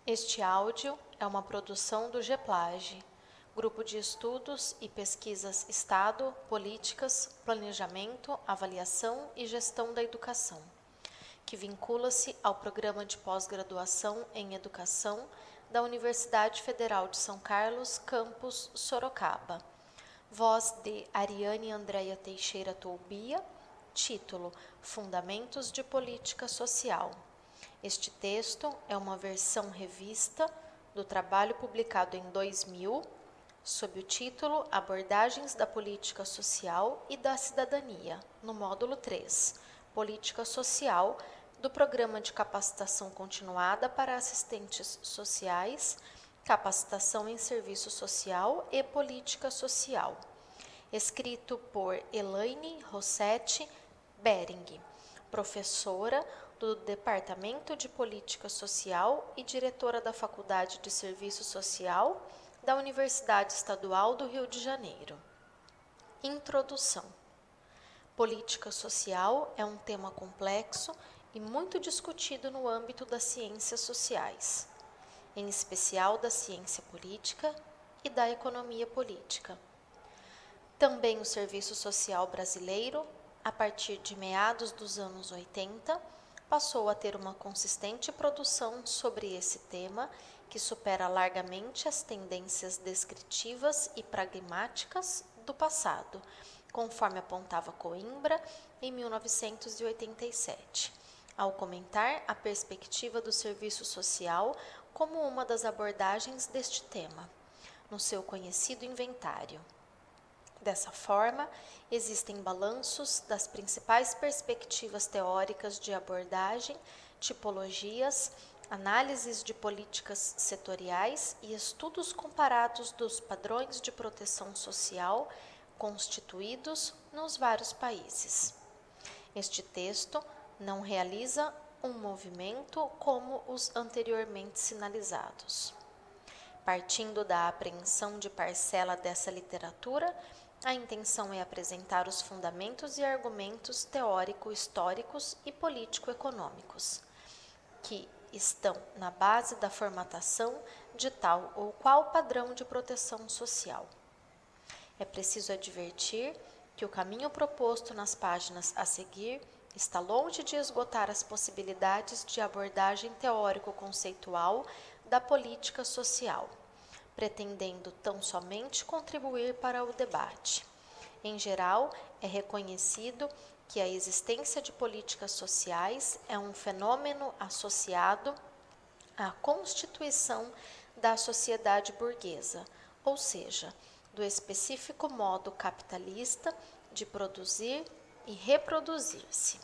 Este áudio é uma produção do GEPLAGE, Grupo de Estudos e Pesquisas Estado, Políticas, Planejamento, Avaliação e Gestão da Educação, que vincula-se ao Programa de Pós-Graduação em Educação da Universidade Federal de São Carlos, campus Sorocaba. Voz de Ariane Andréia Teixeira Toubia, título Fundamentos de Política Social. Este texto é uma versão revista do trabalho publicado em 2000, sob o título Abordagens da Política Social e da Cidadania, no módulo 3, Política Social, do Programa de Capacitação Continuada para Assistentes Sociais, Capacitação em Serviço Social e Política Social, escrito por Elaine Rossetti Bering, professora do Departamento de Política Social e diretora da Faculdade de Serviço Social da Universidade Estadual do Rio de Janeiro. Introdução. Política social é um tema complexo e muito discutido no âmbito das ciências sociais, em especial da ciência política e da economia política. Também o serviço social brasileiro, a partir de meados dos anos 80, passou a ter uma consistente produção sobre esse tema que supera largamente as tendências descritivas e pragmáticas do passado, conforme apontava Coimbra em 1987, ao comentar a perspectiva do serviço social como uma das abordagens deste tema, no seu conhecido inventário. Dessa forma, existem balanços das principais perspectivas teóricas de abordagem, tipologias, análises de políticas setoriais e estudos comparados dos padrões de proteção social constituídos nos vários países. Este texto não realiza um movimento como os anteriormente sinalizados. Partindo da apreensão de parcela dessa literatura, a intenção é apresentar os fundamentos e argumentos teórico-históricos e político-econômicos, que estão na base da formatação de tal ou qual padrão de proteção social. É preciso advertir que o caminho proposto nas páginas a seguir está longe de esgotar as possibilidades de abordagem teórico-conceitual da política social, pretendendo tão somente contribuir para o debate. Em geral, é reconhecido que a existência de políticas sociais é um fenômeno associado à constituição da sociedade burguesa, ou seja, do específico modo capitalista de produzir e reproduzir-se.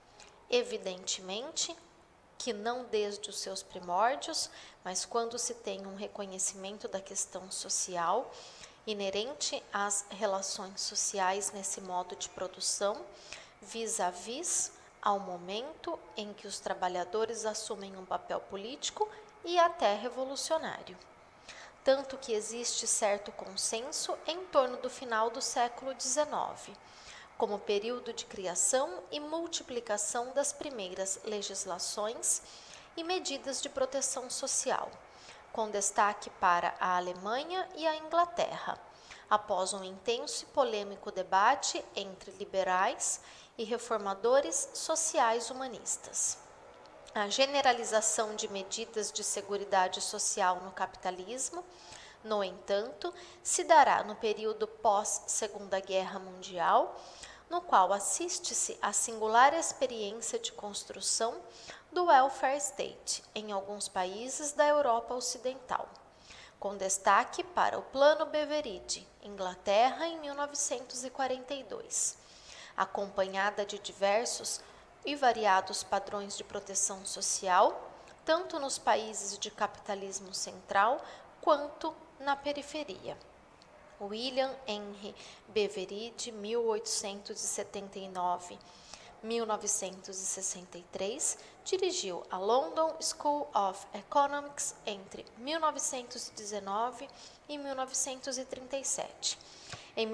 Evidentemente, que não desde os seus primórdios, mas quando se tem um reconhecimento da questão social inerente às relações sociais nesse modo de produção, vis-à-vis ao momento em que os trabalhadores assumem um papel político e até revolucionário. Tanto que existe certo consenso em torno do final do século XIX, como período de criação e multiplicação das primeiras legislações e medidas de proteção social, com destaque para a Alemanha e a Inglaterra, após um intenso e polêmico debate entre liberais e reformadores sociais humanistas. A generalização de medidas de seguridade social no capitalismo, no entanto, se dará no período pós-Segunda Guerra Mundial, no qual assiste-se à singular experiência de construção do welfare state em alguns países da Europa Ocidental, com destaque para o Plano Beveridge, Inglaterra, em 1942, acompanhada de diversos e variados padrões de proteção social, tanto nos países de capitalismo central quanto na periferia. William Henry Beveridge, 1879-1963, dirigiu a London School of Economics entre 1919 e 1937. Em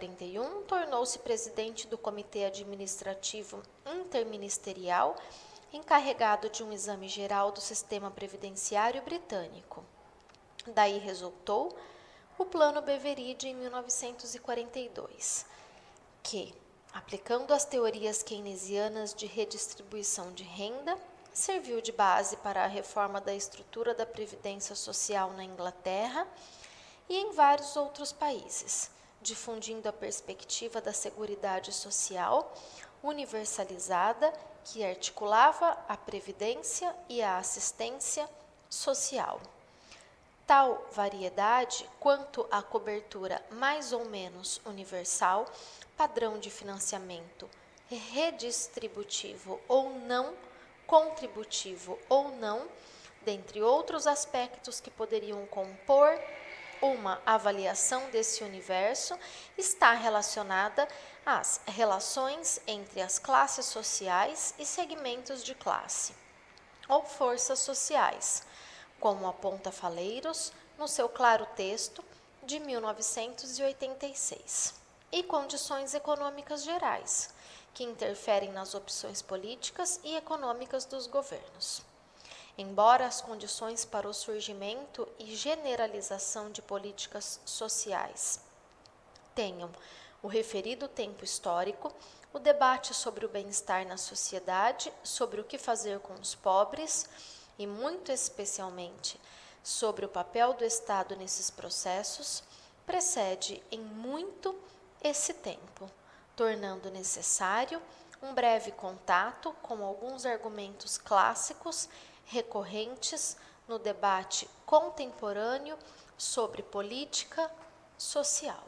1941, tornou-se presidente do Comitê Administrativo Interministerial encarregado de um exame geral do sistema previdenciário britânico. Daí resultou o Plano Beveridge em 1942, que, aplicando as teorias keynesianas de redistribuição de renda, serviu de base para a reforma da estrutura da previdência social na Inglaterra e em vários outros países, difundindo a perspectiva da seguridade social universalizada que articulava a previdência e a assistência social. Tal variedade quanto à cobertura mais ou menos universal, padrão de financiamento redistributivo ou não, contributivo ou não, dentre outros aspectos que poderiam compor uma avaliação desse universo, está relacionada às relações entre as classes sociais e segmentos de classe, ou forças sociais, como aponta Faleiros no seu claro texto de 1986, e condições econômicas gerais, que interferem nas opções políticas e econômicas dos governos. Embora as condições para o surgimento e generalização de políticas sociais tenham o referido tempo histórico, o debate sobre o bem-estar na sociedade, sobre o que fazer com os pobres e, muito especialmente, sobre o papel do Estado nesses processos, precede em muito esse tempo, tornando necessário um breve contato com alguns argumentos clássicos recorrentes no debate contemporâneo sobre política social.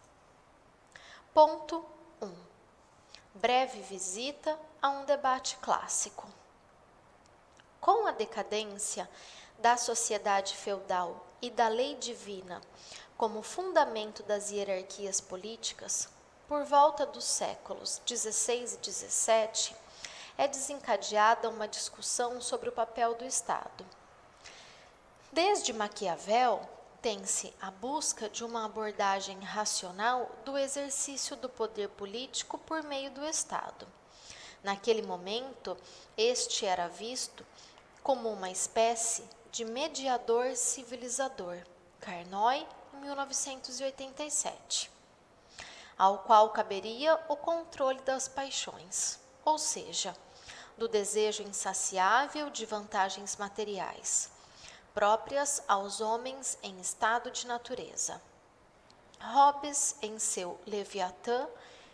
Ponto 1. Breve visita a um debate clássico. Com a decadência da sociedade feudal e da lei divina como fundamento das hierarquias políticas, por volta dos séculos XVI e XVII, é desencadeada uma discussão sobre o papel do Estado. Desde Maquiavel, tem-se a busca de uma abordagem racional do exercício do poder político por meio do Estado. Naquele momento, este era visto como uma espécie de mediador civilizador, Carnot, em 1987, ao qual caberia o controle das paixões, ou seja, do desejo insaciável de vantagens materiais, próprias aos homens em estado de natureza. Hobbes, em seu Leviatã,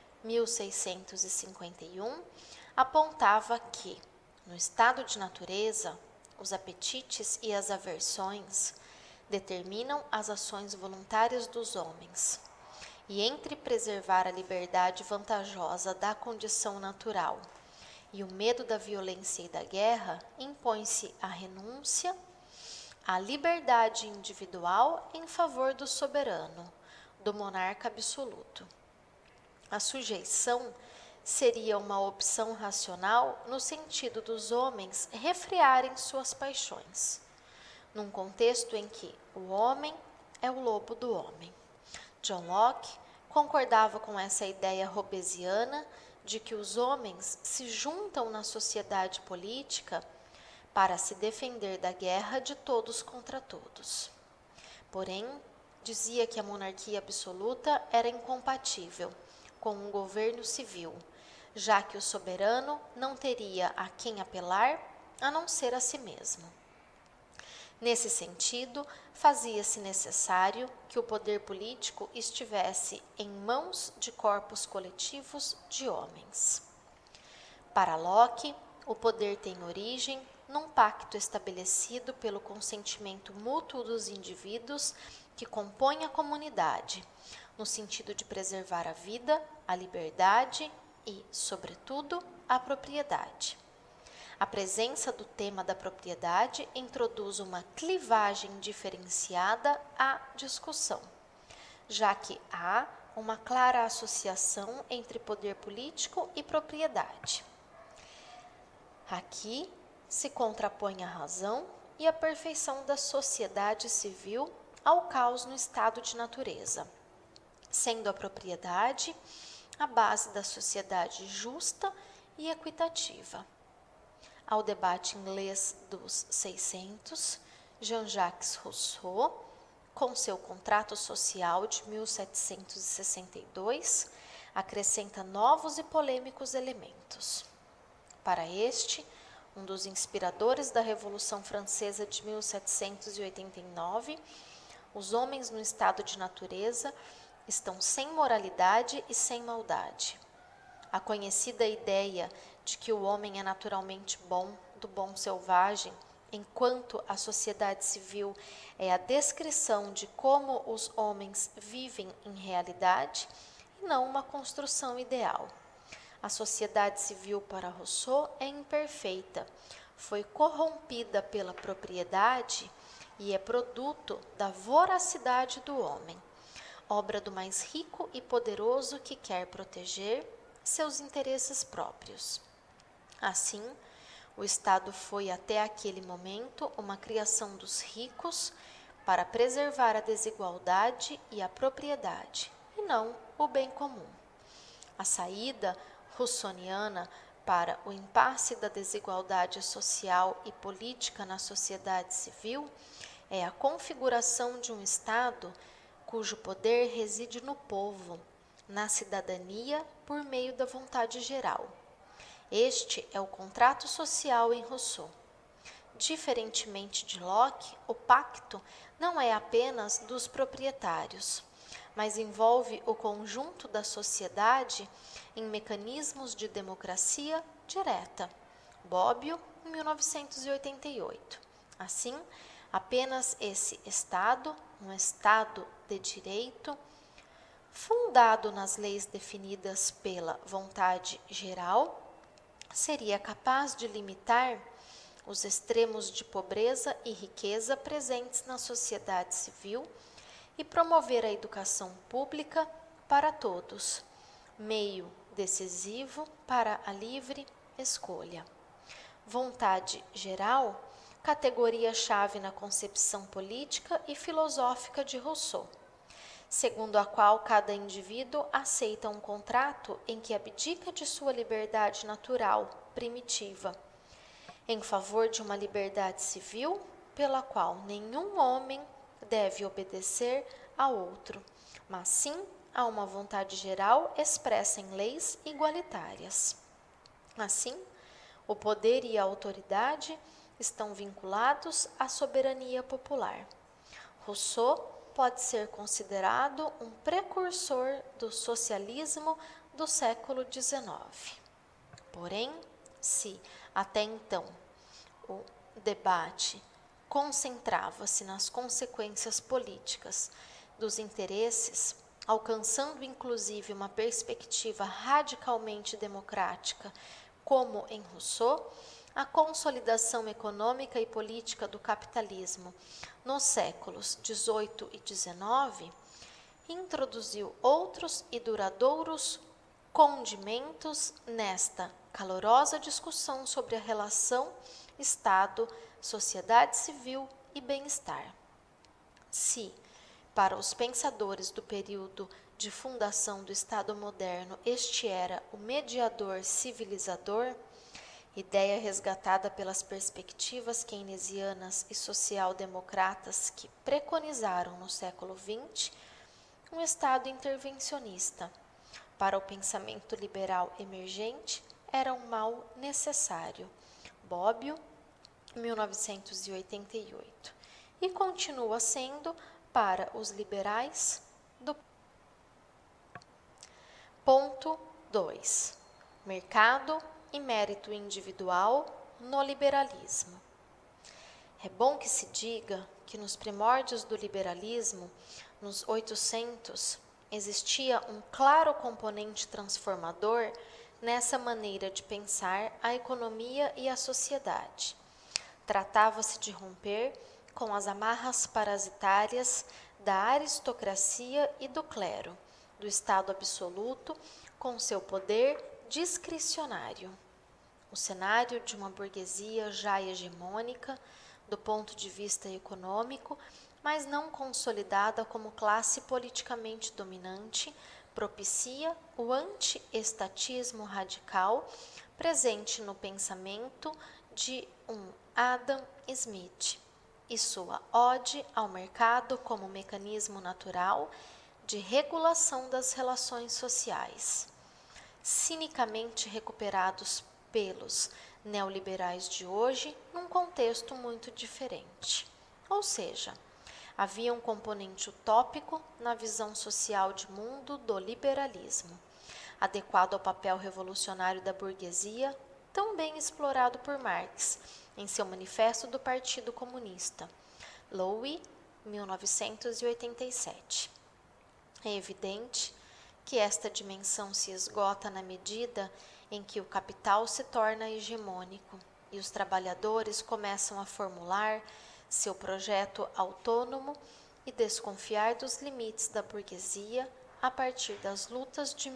1651, apontava que, no estado de natureza, os apetites e as aversões determinam as ações voluntárias dos homens, e entre preservar a liberdade vantajosa da condição natural e o medo da violência e da guerra, impõe-se a renúncia à liberdade individual em favor do soberano, do monarca absoluto. A sujeição seria uma opção racional no sentido dos homens refrearem suas paixões, num contexto em que o homem é o lobo do homem. John Locke concordava com essa ideia hobbesiana de que os homens se juntam na sociedade política para se defender da guerra de todos contra todos. Porém, dizia que a monarquia absoluta era incompatível com um governo civil, já que o soberano não teria a quem apelar a não ser a si mesmo. Nesse sentido, fazia-se necessário que o poder político estivesse em mãos de corpos coletivos de homens. Para Locke, o poder tem origem num pacto estabelecido pelo consentimento mútuo dos indivíduos que compõem a comunidade, no sentido de preservar a vida, a liberdade e, sobretudo, a propriedade. A presença do tema da propriedade introduz uma clivagem diferenciada à discussão, já que há uma clara associação entre poder político e propriedade. Aqui se contrapõe a razão e a perfeição da sociedade civil ao caos no estado de natureza, sendo a propriedade a base da sociedade justa e equitativa. ao debate inglês dos 600, Jean-Jacques Rousseau, com seu Contrato Social de 1762, acrescenta novos e polêmicos elementos. Para este, um dos inspiradores da Revolução Francesa de 1789, os homens no estado de natureza estão sem moralidade e sem maldade. A conhecida ideia de que o homem é naturalmente bom, do bom selvagem, enquanto a sociedade civil é a descrição de como os homens vivem em realidade e não uma construção ideal. A sociedade civil para Rousseau é imperfeita, foi corrompida pela propriedade e é produto da voracidade do homem, obra do mais rico e poderoso que quer proteger seus interesses próprios. Assim, o Estado foi até aquele momento uma criação dos ricos para preservar a desigualdade e a propriedade, e não o bem comum. A saída russoniana para o impasse da desigualdade social e política na sociedade civil é a configuração de um Estado cujo poder reside no povo, na cidadania por meio da vontade geral. Este é o contrato social em Rousseau. Diferentemente de Locke, o pacto não é apenas dos proprietários, mas envolve o conjunto da sociedade em mecanismos de democracia direta. Bobbio, 1988. Assim, apenas esse Estado, um Estado de direito, fundado nas leis definidas pela vontade geral, seria capaz de limitar os extremos de pobreza e riqueza presentes na sociedade civil e promover a educação pública para todos, meio decisivo para a livre escolha. Vontade geral, categoria-chave na concepção política e filosófica de Rousseau, segundo a qual cada indivíduo aceita um contrato em que abdica de sua liberdade natural, primitiva, em favor de uma liberdade civil pela qual nenhum homem deve obedecer a outro, mas sim a uma vontade geral expressa em leis igualitárias. Assim, o poder e a autoridade estão vinculados à soberania popular. Rousseau pode ser considerado um precursor do socialismo do século XIX. Porém, se até então o debate concentrava-se nas consequências políticas dos interesses, alcançando inclusive uma perspectiva radicalmente democrática, como em Rousseau, a consolidação econômica e política do capitalismo nos séculos XVIII e XIX introduziu outros e duradouros condimentos nesta calorosa discussão sobre a relação Estado, sociedade civil e bem-estar. Se, para os pensadores do período de fundação do Estado moderno, este era o mediador civilizador, ideia resgatada pelas perspectivas keynesianas e social-democratas que preconizaram no século XX um Estado intervencionista. Para o pensamento liberal emergente, era um mal necessário. Bobbio, 1988. E continua sendo para os liberais do ponto 2. Mercado e mérito individual no liberalismo. É bom que se diga que nos primórdios do liberalismo, nos 800, existia um claro componente transformador nessa maneira de pensar a economia e a sociedade. Tratava-se de romper com as amarras parasitárias da aristocracia e do clero, do Estado absoluto, com seu poder discricionário. O cenário de uma burguesia já hegemônica, do ponto de vista econômico, mas não consolidada como classe politicamente dominante, propicia o anti-estatismo radical presente no pensamento de um Adam Smith e sua ode ao mercado como mecanismo natural de regulação das relações sociais, cinicamente recuperados pelos neoliberais de hoje num contexto muito diferente. Ou seja, havia um componente utópico na visão social de mundo do liberalismo, adequado ao papel revolucionário da burguesia, tão bem explorado por Marx em seu Manifesto do Partido Comunista, Louis, 1987. É evidente que esta dimensão se esgota na medida em que o capital se torna hegemônico e os trabalhadores começam a formular seu projeto autônomo e desconfiar dos limites da burguesia a partir das lutas de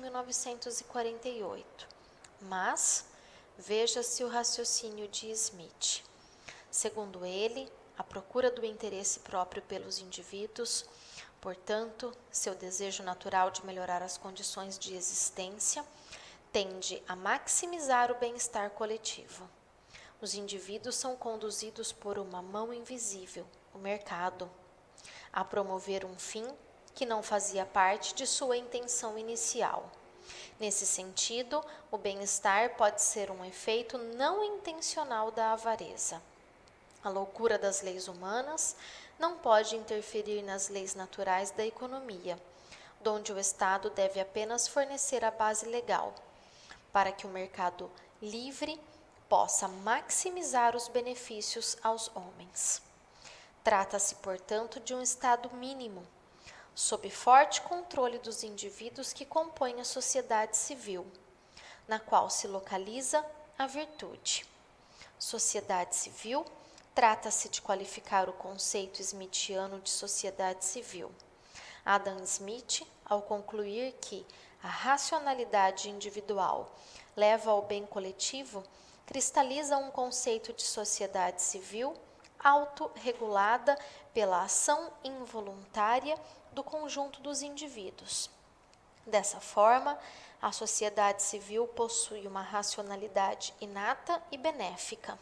1948. Mas veja-se o raciocínio de Smith. Segundo ele, a procura do interesse próprio pelos indivíduos, portanto, seu desejo natural de melhorar as condições de existência, tende a maximizar o bem-estar coletivo. Os indivíduos são conduzidos por uma mão invisível, o mercado, a promover um fim que não fazia parte de sua intenção inicial. Nesse sentido, o bem-estar pode ser um efeito não intencional da avareza. A loucura das leis humanas não pode interferir nas leis naturais da economia, donde o Estado deve apenas fornecer a base legal, para que o mercado livre possa maximizar os benefícios aos homens. Trata-se, portanto, de um Estado mínimo, sob forte controle dos indivíduos que compõem a sociedade civil, na qual se localiza a virtude. Sociedade civil trata-se de qualificar o conceito smithiano de sociedade civil. Adam Smith, ao concluir que a racionalidade individual leva ao bem coletivo, cristaliza um conceito de sociedade civil autorregulada pela ação involuntária do conjunto dos indivíduos. Dessa forma, a sociedade civil possui uma racionalidade inata e benéfica.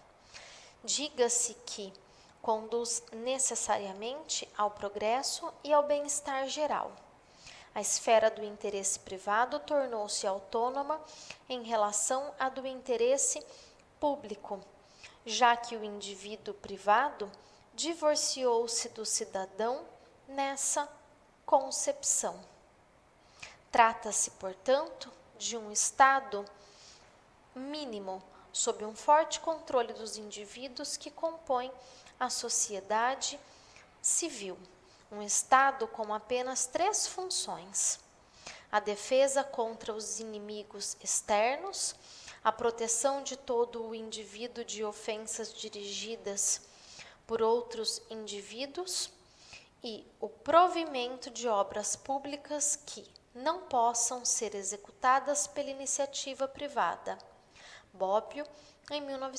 Diga-se que conduz necessariamente ao progresso e ao bem-estar geral. A esfera do interesse privado tornou-se autônoma em relação à do interesse público, já que o indivíduo privado divorciou-se do cidadão nessa concepção. Trata-se, portanto, de um Estado mínimo, sob um forte controle dos indivíduos que compõem a sociedade civil. Um Estado com apenas 3 funções: a defesa contra os inimigos externos, a proteção de todo o indivíduo de ofensas dirigidas por outros indivíduos e o provimento de obras públicas que não possam ser executadas pela iniciativa privada. Bobbio, em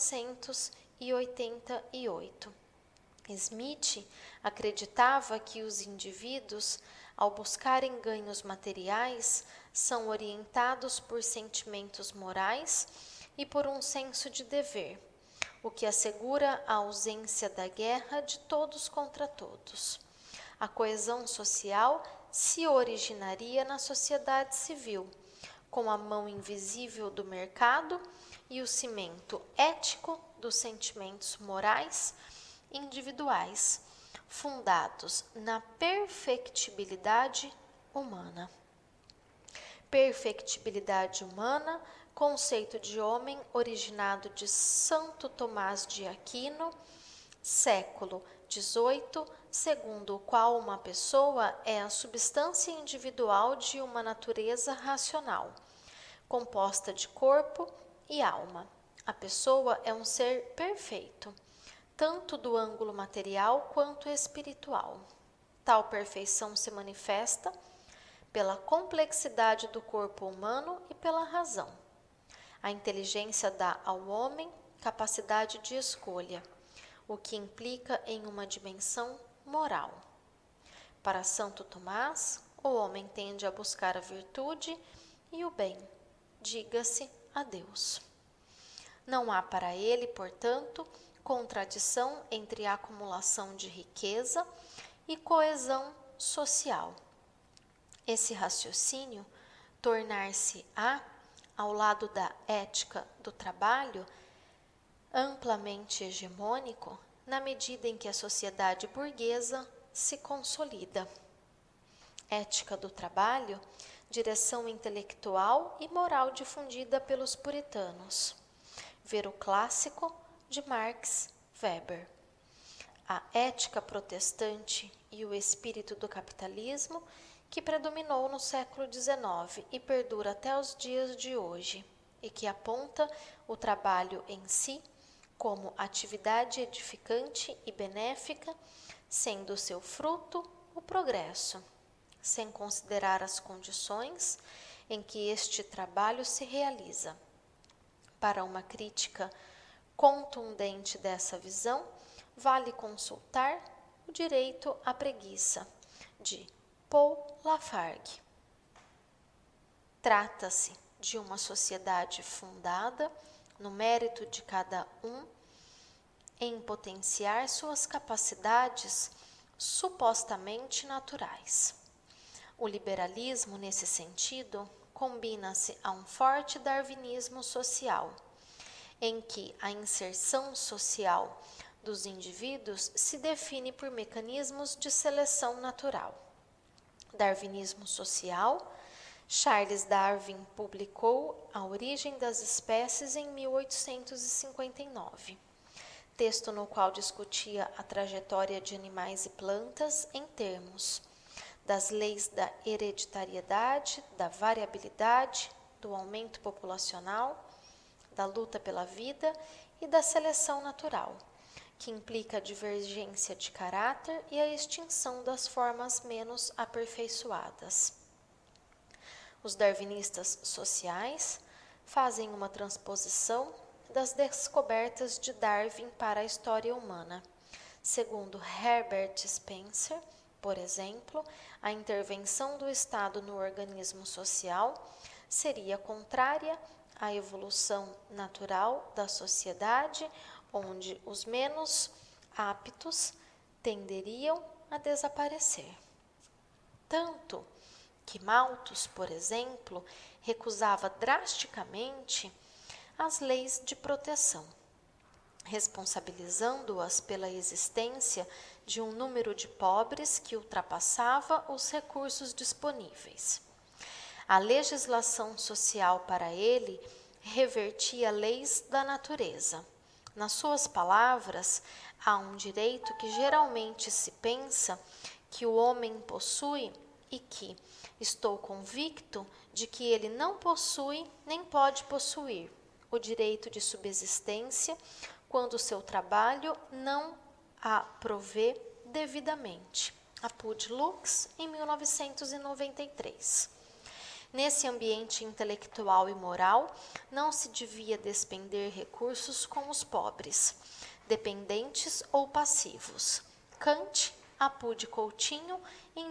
1988. Smith acreditava que os indivíduos, ao buscarem ganhos materiais, são orientados por sentimentos morais e por um senso de dever, o que assegura a ausência da guerra de todos contra todos. A coesão social se originaria na sociedade civil, com a mão invisível do mercado e o cimento ético dos sentimentos morais individuais, fundados na perfectibilidade humana. Perfectibilidade humana, conceito de homem originado de Santo Tomás de Aquino, século XVIII, segundo o qual uma pessoa é a substância individual de uma natureza racional, composta de corpo e alma. A pessoa é um ser perfeito, tanto do ângulo material quanto espiritual. Tal perfeição se manifesta pela complexidade do corpo humano e pela razão. A inteligência dá ao homem capacidade de escolha, o que implica em uma dimensão moral. Para Santo Tomás, o homem tende a buscar a virtude e o bem, diga-se a Deus. Não há para ele, portanto, contradição entre a acumulação de riqueza e coesão social. Esse raciocínio tornar-se-á, ao lado da ética do trabalho, amplamente hegemônico na medida em que a sociedade burguesa se consolida. Ética do trabalho, direção intelectual e moral difundida pelos puritanos. Ver o clássico de Max Weber. A ética protestante e o espírito do capitalismo que predominou no século XIX e perdura até os dias de hoje, e que aponta o trabalho em si como atividade edificante e benéfica, sendo seu fruto o progresso, sem considerar as condições em que este trabalho se realiza. Para uma crítica contundente dessa visão, vale consultar O Direito à Preguiça, de Paul Lafargue. Trata-se de uma sociedade fundada no mérito de cada um em potenciar suas capacidades supostamente naturais. O liberalismo, nesse sentido, combina-se a um forte darwinismo social, em que a inserção social dos indivíduos se define por mecanismos de seleção natural. Darwinismo social. Charles Darwin publicou A Origem das Espécies em 1859, texto no qual discutia a trajetória de animais e plantas em termos das leis da hereditariedade, da variabilidade, do aumento populacional, da luta pela vida e da seleção natural, que implica a divergência de caráter e a extinção das formas menos aperfeiçoadas. Os darwinistas sociais fazem uma transposição das descobertas de Darwin para a história humana. Segundo Herbert Spencer, por exemplo, a intervenção do Estado no organismo social seria contrária à evolução natural da sociedade, onde os menos aptos tenderiam a desaparecer. Tanto que Malthus, por exemplo, recusava drasticamente as leis de proteção, responsabilizando-as pela existência de um número de pobres que ultrapassava os recursos disponíveis. A legislação social para ele revertia leis da natureza. Nas suas palavras, há um direito que geralmente se pensa que o homem possui e que estou convicto de que ele não possui nem pode possuir, o direito de subsistência quando seu trabalho não a provê devidamente. Apud Lux, em 1993. Nesse ambiente intelectual e moral, não se devia despender recursos com os pobres, dependentes ou passivos. Kant, Apud Coutinho, em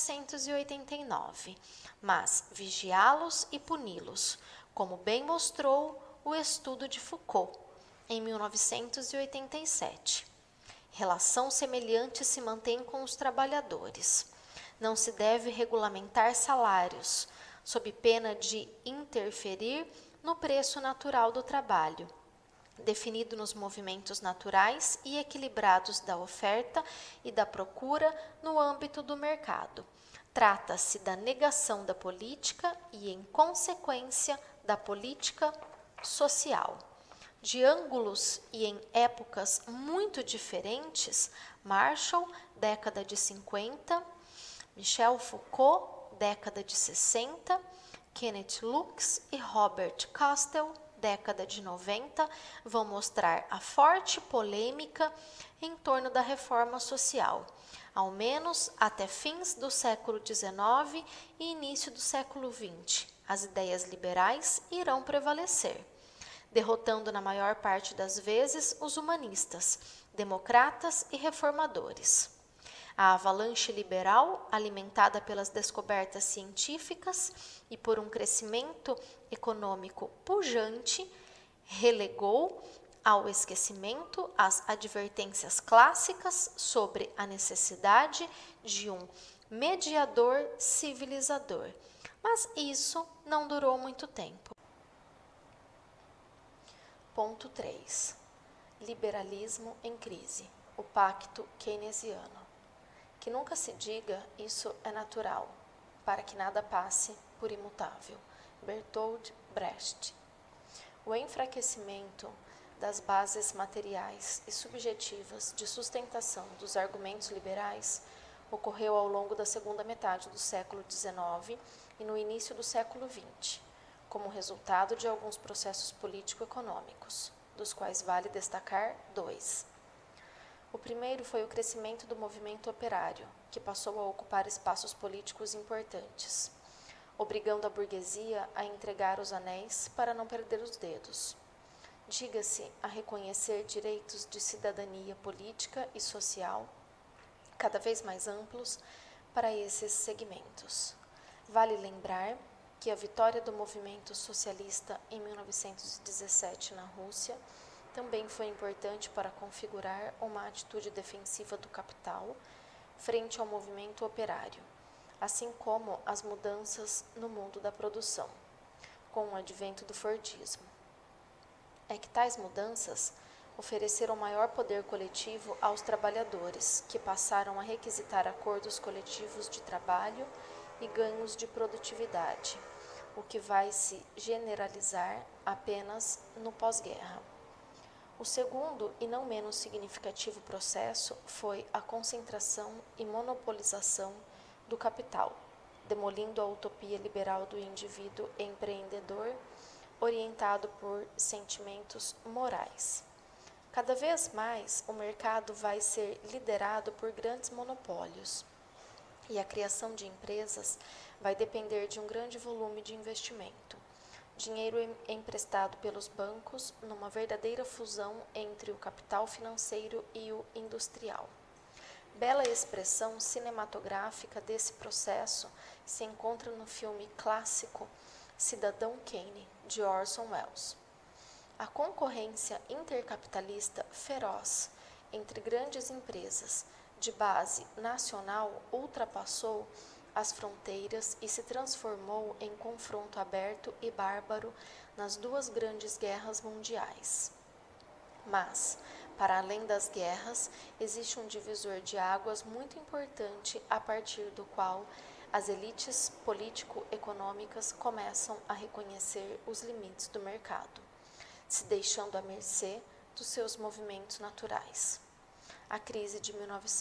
1989, mas vigiá-los e puni-los, como bem mostrou o estudo de Foucault, em 1987. Relação semelhante se mantém com os trabalhadores. Não se deve regulamentar salários, sob pena de interferir no preço natural do trabalho, definido nos movimentos naturais e equilibrados da oferta e da procura no âmbito do mercado. Trata-se da negação da política e, em consequência, da política social. De ângulos e em épocas muito diferentes, Marshall, década de 50, Michel Foucault, década de 60, Kenneth Lux e Robert Castell, década de 90, vão mostrar a forte polêmica em torno da reforma social, ao menos até fins do século XIX e início do século XX. As ideias liberais irão prevalecer, derrotando na maior parte das vezes os humanistas, democratas e reformadores. A avalanche liberal, alimentada pelas descobertas científicas e por um crescimento econômico pujante, relegou ao esquecimento as advertências clássicas sobre a necessidade de um mediador civilizador, mas isso não durou muito tempo. Ponto 3. Liberalismo em crise, o pacto keynesiano. Que nunca se diga isso é natural, para que nada passe por imutável. Bertolt Brecht. O enfraquecimento das bases materiais e subjetivas de sustentação dos argumentos liberais ocorreu ao longo da segunda metade do século XIX e no início do século XX, como resultado de alguns processos político-econômicos, dos quais vale destacar 2. O primeiro foi o crescimento do movimento operário, que passou a ocupar espaços políticos importantes, obrigando a burguesia a entregar os anéis para não perder os dedos. Diga-se a reconhecer direitos de cidadania política e social cada vez mais amplos para esses segmentos. Vale lembrar que a vitória do movimento socialista em 1917 na Rússia também foi importante para configurar uma atitude defensiva do capital frente ao movimento operário, assim como as mudanças no mundo da produção, com o advento do Fordismo. É que tais mudanças ofereceram maior poder coletivo aos trabalhadores, que passaram a requisitar acordos coletivos de trabalho e ganhos de produtividade, o que vai se generalizar apenas no pós-guerra. O segundo e não menos significativo processo foi a concentração e monopolização do capital, demolindo a utopia liberal do indivíduo empreendedor orientado por sentimentos morais. Cada vez mais, o mercado vai ser liderado por grandes monopólios e a criação de empresas vai depender de um grande volume de investimento, dinheiro emprestado pelos bancos numa verdadeira fusão entre o capital financeiro e o industrial. Bela expressão cinematográfica desse processo se encontra no filme clássico Cidadão Kane, de Orson Welles. A concorrência intercapitalista feroz entre grandes empresas de base nacional ultrapassou as fronteiras e se transformou em confronto aberto e bárbaro nas duas grandes guerras mundiais. Mas, para além das guerras, existe um divisor de águas muito importante a partir do qual as elites político-econômicas começam a reconhecer os limites do mercado, se deixando à mercê dos seus movimentos naturais. A crise de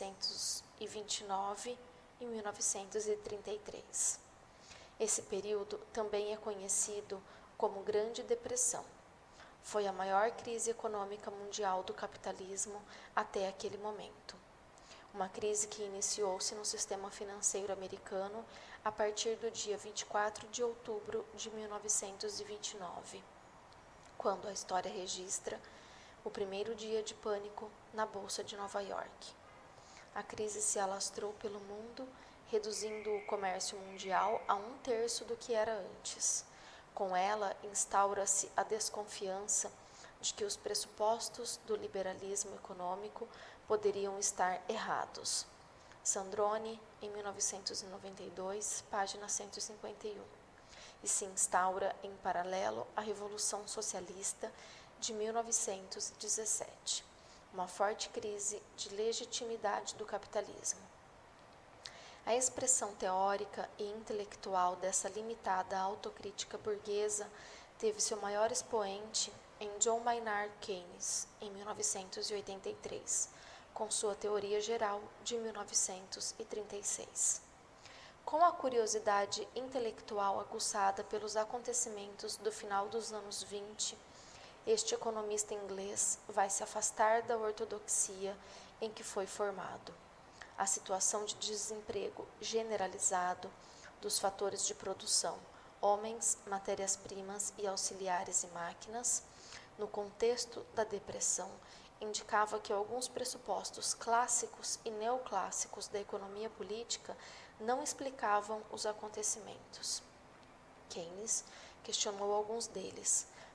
1929 e 1933. Esse período também é conhecido como Grande Depressão. Foi a maior crise econômica mundial do capitalismo até aquele momento. Uma crise que iniciou-se no sistema financeiro americano a partir do dia 24 de outubro de 1929, quando a história registra o primeiro dia de pânico na Bolsa de Nova York. A crise se alastrou pelo mundo, reduzindo o comércio mundial a 1/3 do que era antes. Com ela, instaura-se a desconfiança de que os pressupostos do liberalismo econômico poderiam estar errados. Sandrone, em 1992, página 151. E se instaura em paralelo a Revolução Socialista de 1917, uma forte crise de legitimidade do capitalismo. A expressão teórica e intelectual dessa limitada autocrítica burguesa teve seu maior expoente em John Maynard Keynes, em 1983, com sua Teoria Geral de 1936. Com a curiosidade intelectual aguçada pelos acontecimentos do final dos anos 20, este economista inglês vai se afastar da ortodoxia em que foi formado. A situação de desemprego generalizado dos fatores de produção, homens, matérias-primas e auxiliares e máquinas, no contexto da depressão, indicava que alguns pressupostos clássicos e neoclássicos da economia política não explicavam os acontecimentos. Keynes questionou alguns deles,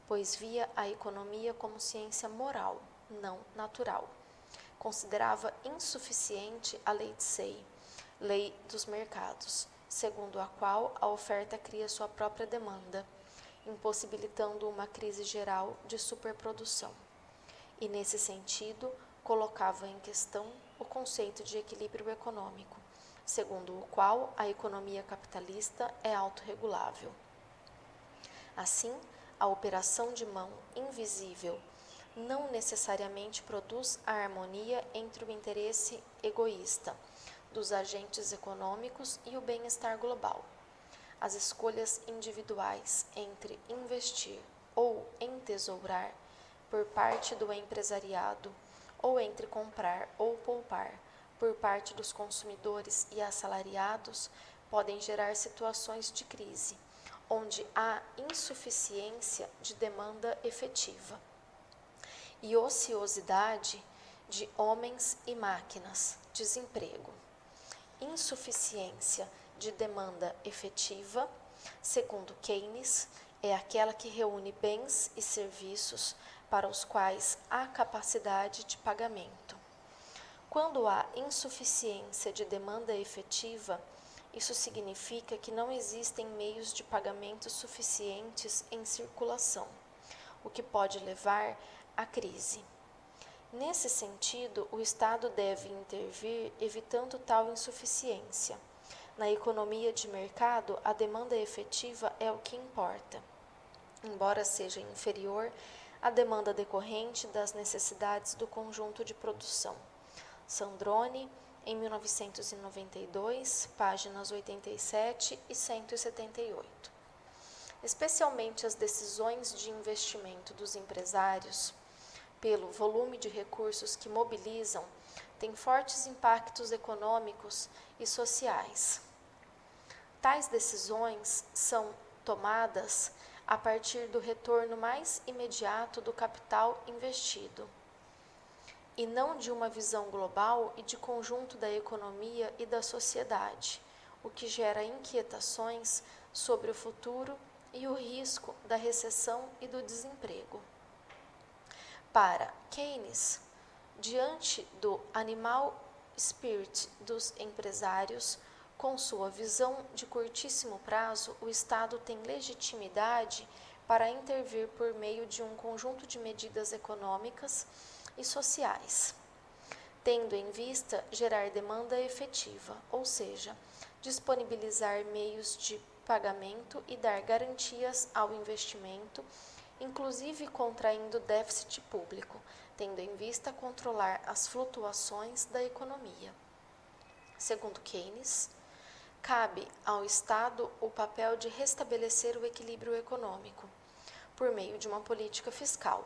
pois via a economia como ciência moral, não natural. Considerava insuficiente a lei de Say, lei dos mercados, segundo a qual a oferta cria sua própria demanda, impossibilitando uma crise geral de superprodução. E, nesse sentido, colocava em questão o conceito de equilíbrio econômico, segundo o qual a economia capitalista é autorregulável. Assim, a operação de mão invisível não necessariamente produz a harmonia entre o interesse egoísta dos agentes econômicos e o bem-estar global. As escolhas individuais entre investir ou entesourar por parte do empresariado, ou entre comprar ou poupar por parte dos consumidores e assalariados, podem gerar situações de crise, onde há insuficiência de demanda efetiva e ociosidade de homens e máquinas, desemprego. Insuficiência de demanda efetiva, segundo Keynes, é aquela que reúne bens e serviços para os quais há capacidade de pagamento. Quando há insuficiência de demanda efetiva, isso significa que não existem meios de pagamento suficientes em circulação, o que pode levar à crise. Nesse sentido, o Estado deve intervir evitando tal insuficiência. Na economia de mercado, a demanda efetiva é o que importa, embora seja inferior à demanda decorrente das necessidades do conjunto de produção. Sandrone, em 1992, páginas 87 e 178. Especialmente as decisões de investimento dos empresários, pelo volume de recursos que mobilizam, têm fortes impactos econômicos e sociais. Tais decisões são tomadas a partir do retorno mais imediato do capital investido, e não de uma visão global e de conjunto da economia e da sociedade, o que gera inquietações sobre o futuro e o risco da recessão e do desemprego. Para Keynes, diante do animal spirit dos empresários, com sua visão de curtíssimo prazo, o Estado tem legitimidade para intervir por meio de um conjunto de medidas econômicas e sociais, tendo em vista gerar demanda efetiva, ou seja, disponibilizar meios de pagamento e dar garantias ao investimento, inclusive contraindo déficit público, tendo em vista controlar as flutuações da economia. Segundo Keynes, cabe ao Estado o papel de restabelecer o equilíbrio econômico, por meio de uma política fiscal,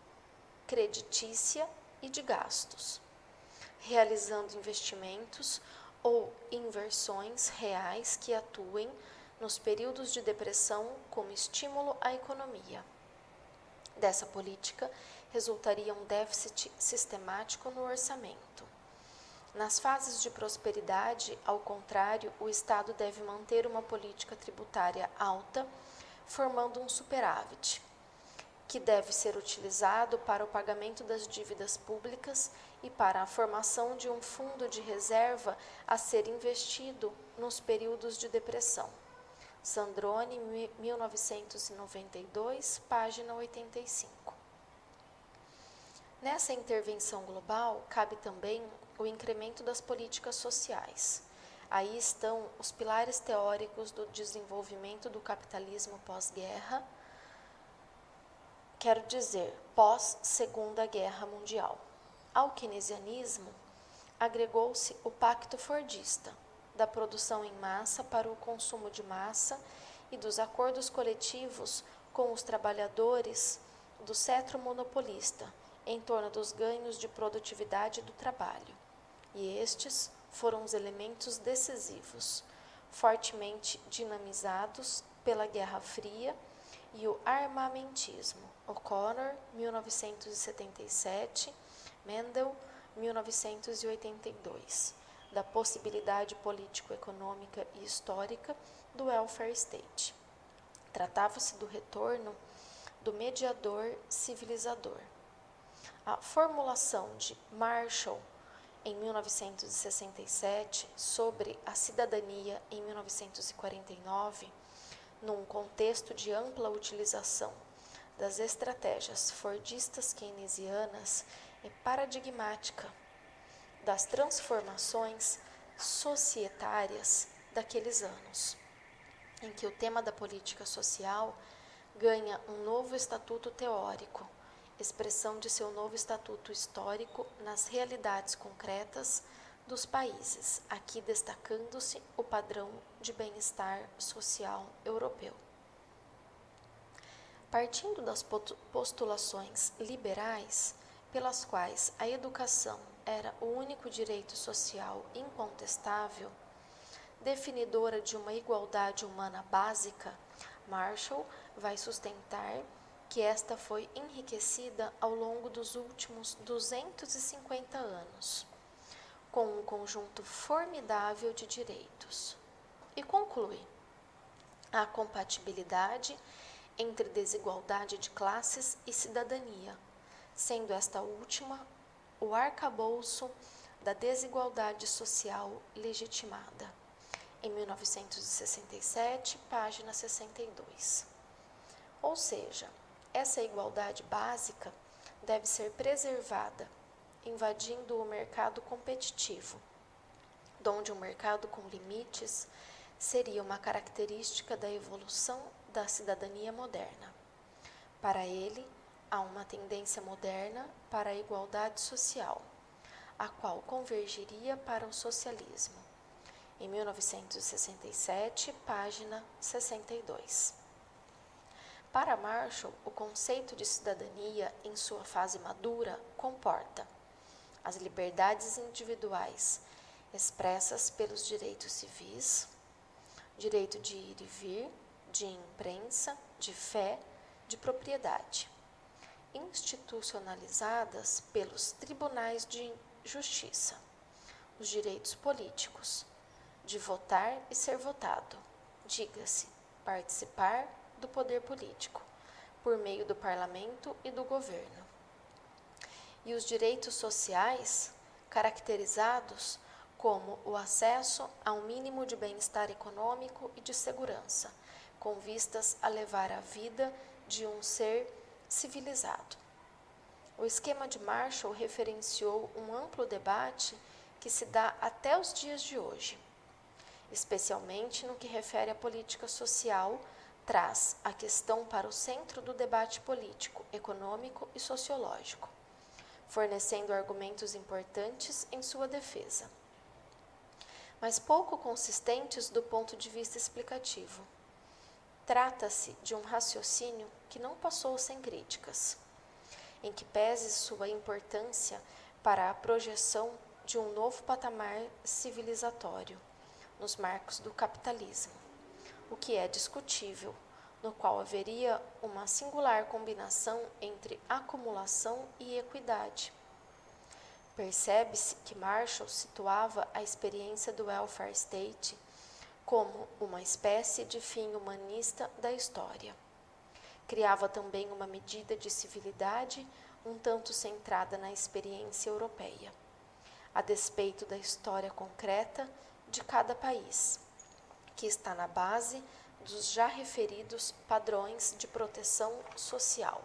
creditícia e de gastos, realizando investimentos ou inversões reais que atuem nos períodos de depressão como estímulo à economia. Dessa política resultaria um déficit sistemático no orçamento. Nas fases de prosperidade, ao contrário, o Estado deve manter uma política tributária alta, formando um superávit, que deve ser utilizado para o pagamento das dívidas públicas e para a formação de um fundo de reserva a ser investido nos períodos de depressão. Sandrone, 1992, página 85. Nessa intervenção global, cabe também o incremento das políticas sociais. Aí estão os pilares teóricos do desenvolvimento do capitalismo pós-guerra, quero dizer, pós-Segunda Guerra Mundial. Ao keynesianismo, agregou-se o Pacto Fordista, da produção em massa para o consumo de massa e dos acordos coletivos com os trabalhadores do cetro monopolista, em torno dos ganhos de produtividade do trabalho. E estes foram os elementos decisivos, fortemente dinamizados pela Guerra Fria e o armamentismo. O'Connor, 1977, Mendel, 1982, da possibilidade político-econômica e histórica do welfare state. Tratava-se do retorno do mediador civilizador. A formulação de Marshall em 1967 sobre a cidadania em 1949, num contexto de ampla utilização das estratégias fordistas keynesianas, é paradigmática das transformações societárias daqueles anos, em que o tema da política social ganha um novo estatuto teórico, expressão de seu novo estatuto histórico nas realidades concretas dos países, aqui destacando-se o padrão de bem-estar social europeu. Partindo das postulações liberais, pelas quais a educação era o único direito social incontestável, definidora de uma igualdade humana básica, Marshall vai sustentar que esta foi enriquecida ao longo dos últimos 250 anos, com um conjunto formidável de direitos. E conclui: a compatibilidade entre desigualdade de classes e cidadania, sendo esta última o arcabouço da desigualdade social legitimada. Em 1967, página 62. Ou seja, essa igualdade básica deve ser preservada, invadindo o mercado competitivo, donde um mercado com limites seria uma característica da evolução da cidadania moderna. Para ele, há uma tendência moderna para a igualdade social, a qual convergiria para o socialismo. Em 1967, página 62. Para Marshall, o conceito de cidadania, em sua fase madura, comporta as liberdades individuais expressas pelos direitos civis, direito de ir e vir, de imprensa, de fé, de propriedade, institucionalizadas pelos tribunais de justiça, os direitos políticos, de votar e ser votado, diga-se, participar do poder político, por meio do parlamento e do governo. E os direitos sociais, caracterizados como o acesso a um mínimo de bem-estar econômico e de segurança, com vistas a levar a vida de um ser civilizado. O esquema de Marshall referenciou um amplo debate que se dá até os dias de hoje, especialmente no que refere à política social, traz a questão para o centro do debate político, econômico e sociológico, fornecendo argumentos importantes em sua defesa, mas pouco consistentes do ponto de vista explicativo. Trata-se de um raciocínio que não passou sem críticas, em que pese sua importância para a projeção de um novo patamar civilizatório nos marcos do capitalismo, o que é discutível, no qual haveria uma singular combinação entre acumulação e equidade. Percebe-se que Marshall situava a experiência do welfare state como uma espécie de fim humanista da história. Criava também uma medida de civilidade um tanto centrada na experiência europeia, a despeito da história concreta de cada país, que está na base dos já referidos padrões de proteção social.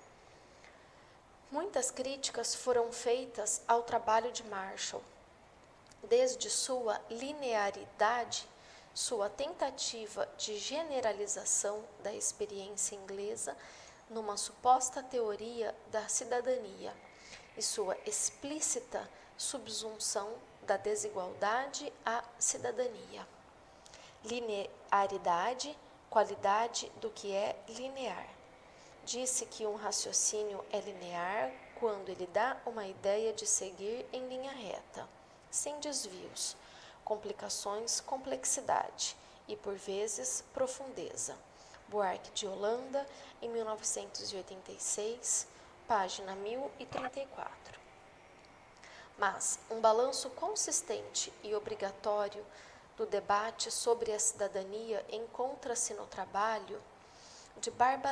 Muitas críticas foram feitas ao trabalho de Marshall, desde sua linearidade, sua tentativa de generalização da experiência inglesa numa suposta teoria da cidadania e sua explícita subsunção da desigualdade à cidadania. Linearidade, qualidade do que é linear. Disse que um raciocínio é linear quando ele dá uma ideia de seguir em linha reta, sem desvios, complicações, complexidade e, por vezes, profundeza. Buarque de Holanda, em 1986, página 1034. Mas um balanço consistente e obrigatório do debate sobre a cidadania encontra-se no trabalho de Barbalet,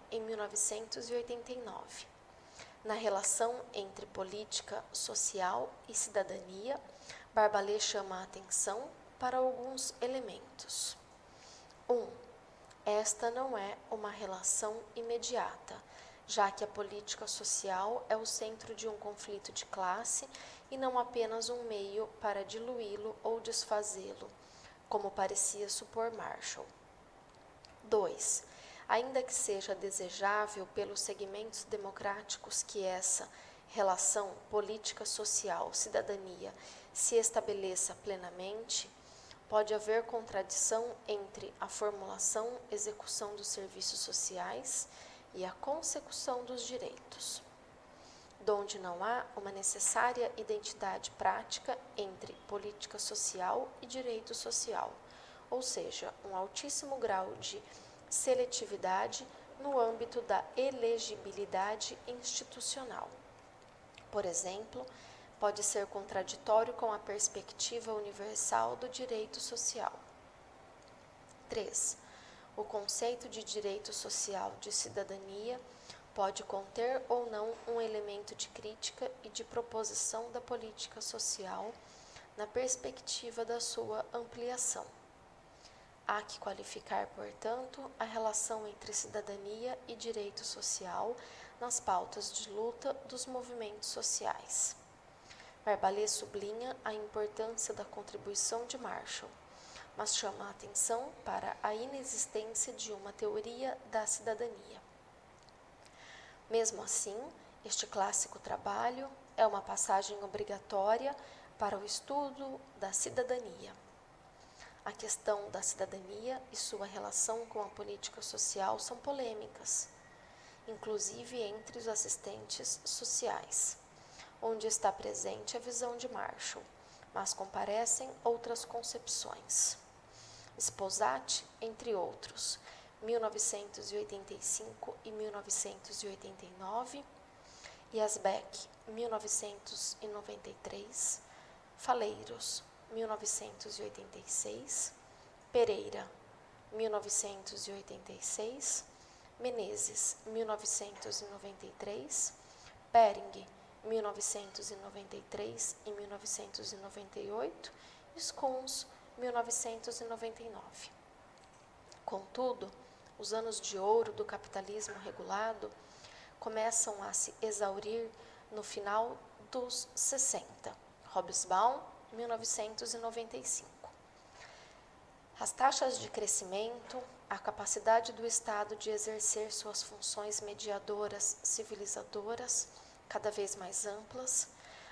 em 1989. Na relação entre política social e cidadania, Barbalé chama a atenção para alguns elementos. 1. Esta não é uma relação imediata, já que a política social é o centro de um conflito de classe e não apenas um meio para diluí-lo ou desfazê-lo, como parecia supor Marshall. 2. Ainda que seja desejável pelos segmentos democráticos que essa relação política-social-cidadania se estabeleça plenamente, pode haver contradição entre a formulação e execução dos serviços sociais e a consecução dos direitos, donde não há uma necessária identidade prática entre política social e direito social, ou seja, um altíssimo grau de seletividade no âmbito da elegibilidade institucional. Por exemplo, pode ser contraditório com a perspectiva universal do direito social. 3. O conceito de direito social de cidadania pode conter ou não um elemento de crítica e de proposição da política social na perspectiva da sua ampliação. Há que qualificar, portanto, a relação entre cidadania e direito social nas pautas de luta dos movimentos sociais. Barbalé sublinha a importância da contribuição de Marshall, mas chama a atenção para a inexistência de uma teoria da cidadania. Mesmo assim, este clássico trabalho é uma passagem obrigatória para o estudo da cidadania. A questão da cidadania e sua relação com a política social são polêmicas, inclusive entre os assistentes sociais, onde está presente a visão de Marshall, mas comparecem outras concepções. Sposati, entre outros, 1985 e 1989, Yazbek, 1993, Faleiros, 1986, Pereira, 1986, Menezes, 1993, Bering, 1993 e 1998, e Skons, 1999. Contudo, os anos de ouro do capitalismo regulado começam a se exaurir no final dos 60. Hobsbawm, 1995. As taxas de crescimento, a capacidade do Estado de exercer suas funções mediadoras civilizadoras cada vez mais amplas,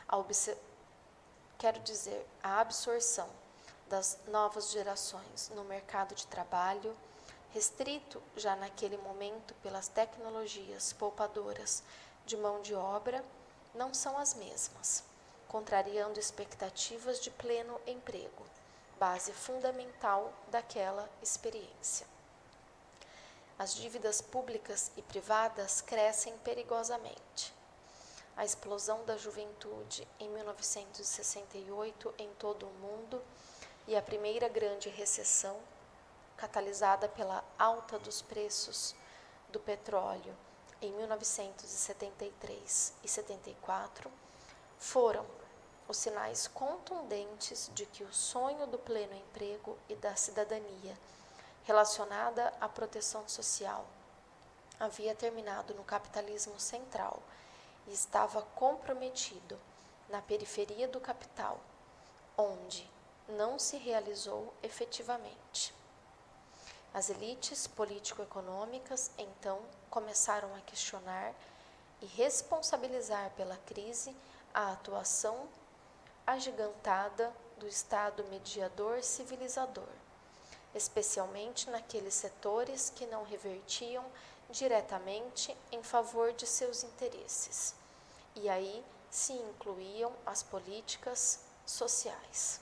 a absorção das novas gerações no mercado de trabalho, restrito já naquele momento pelas tecnologias poupadoras de mão de obra, não são as mesmas, contrariando expectativas de pleno emprego, base fundamental daquela experiência. As dívidas públicas e privadas crescem perigosamente. A explosão da juventude em 1968 em todo o mundo e a primeira grande recessão, catalisada pela alta dos preços do petróleo em 1973 e 74, foram os sinais contundentes de que o sonho do pleno emprego e da cidadania, relacionada à proteção social, havia terminado no capitalismo central e estava comprometido na periferia do capital, onde não se realizou efetivamente. As elites político-econômicas, então, começaram a questionar e responsabilizar pela crise a atuação agigantada do Estado mediador civilizador, especialmente naqueles setores que não revertiam diretamente em favor de seus interesses, e aí se incluíam as políticas sociais.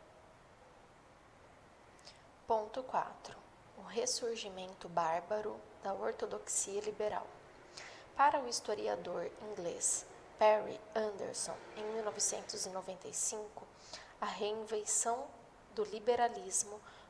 Ponto 4. O ressurgimento bárbaro da ortodoxia liberal. Para o historiador inglês Perry Anderson, em 1995, a reinvenção do liberalismo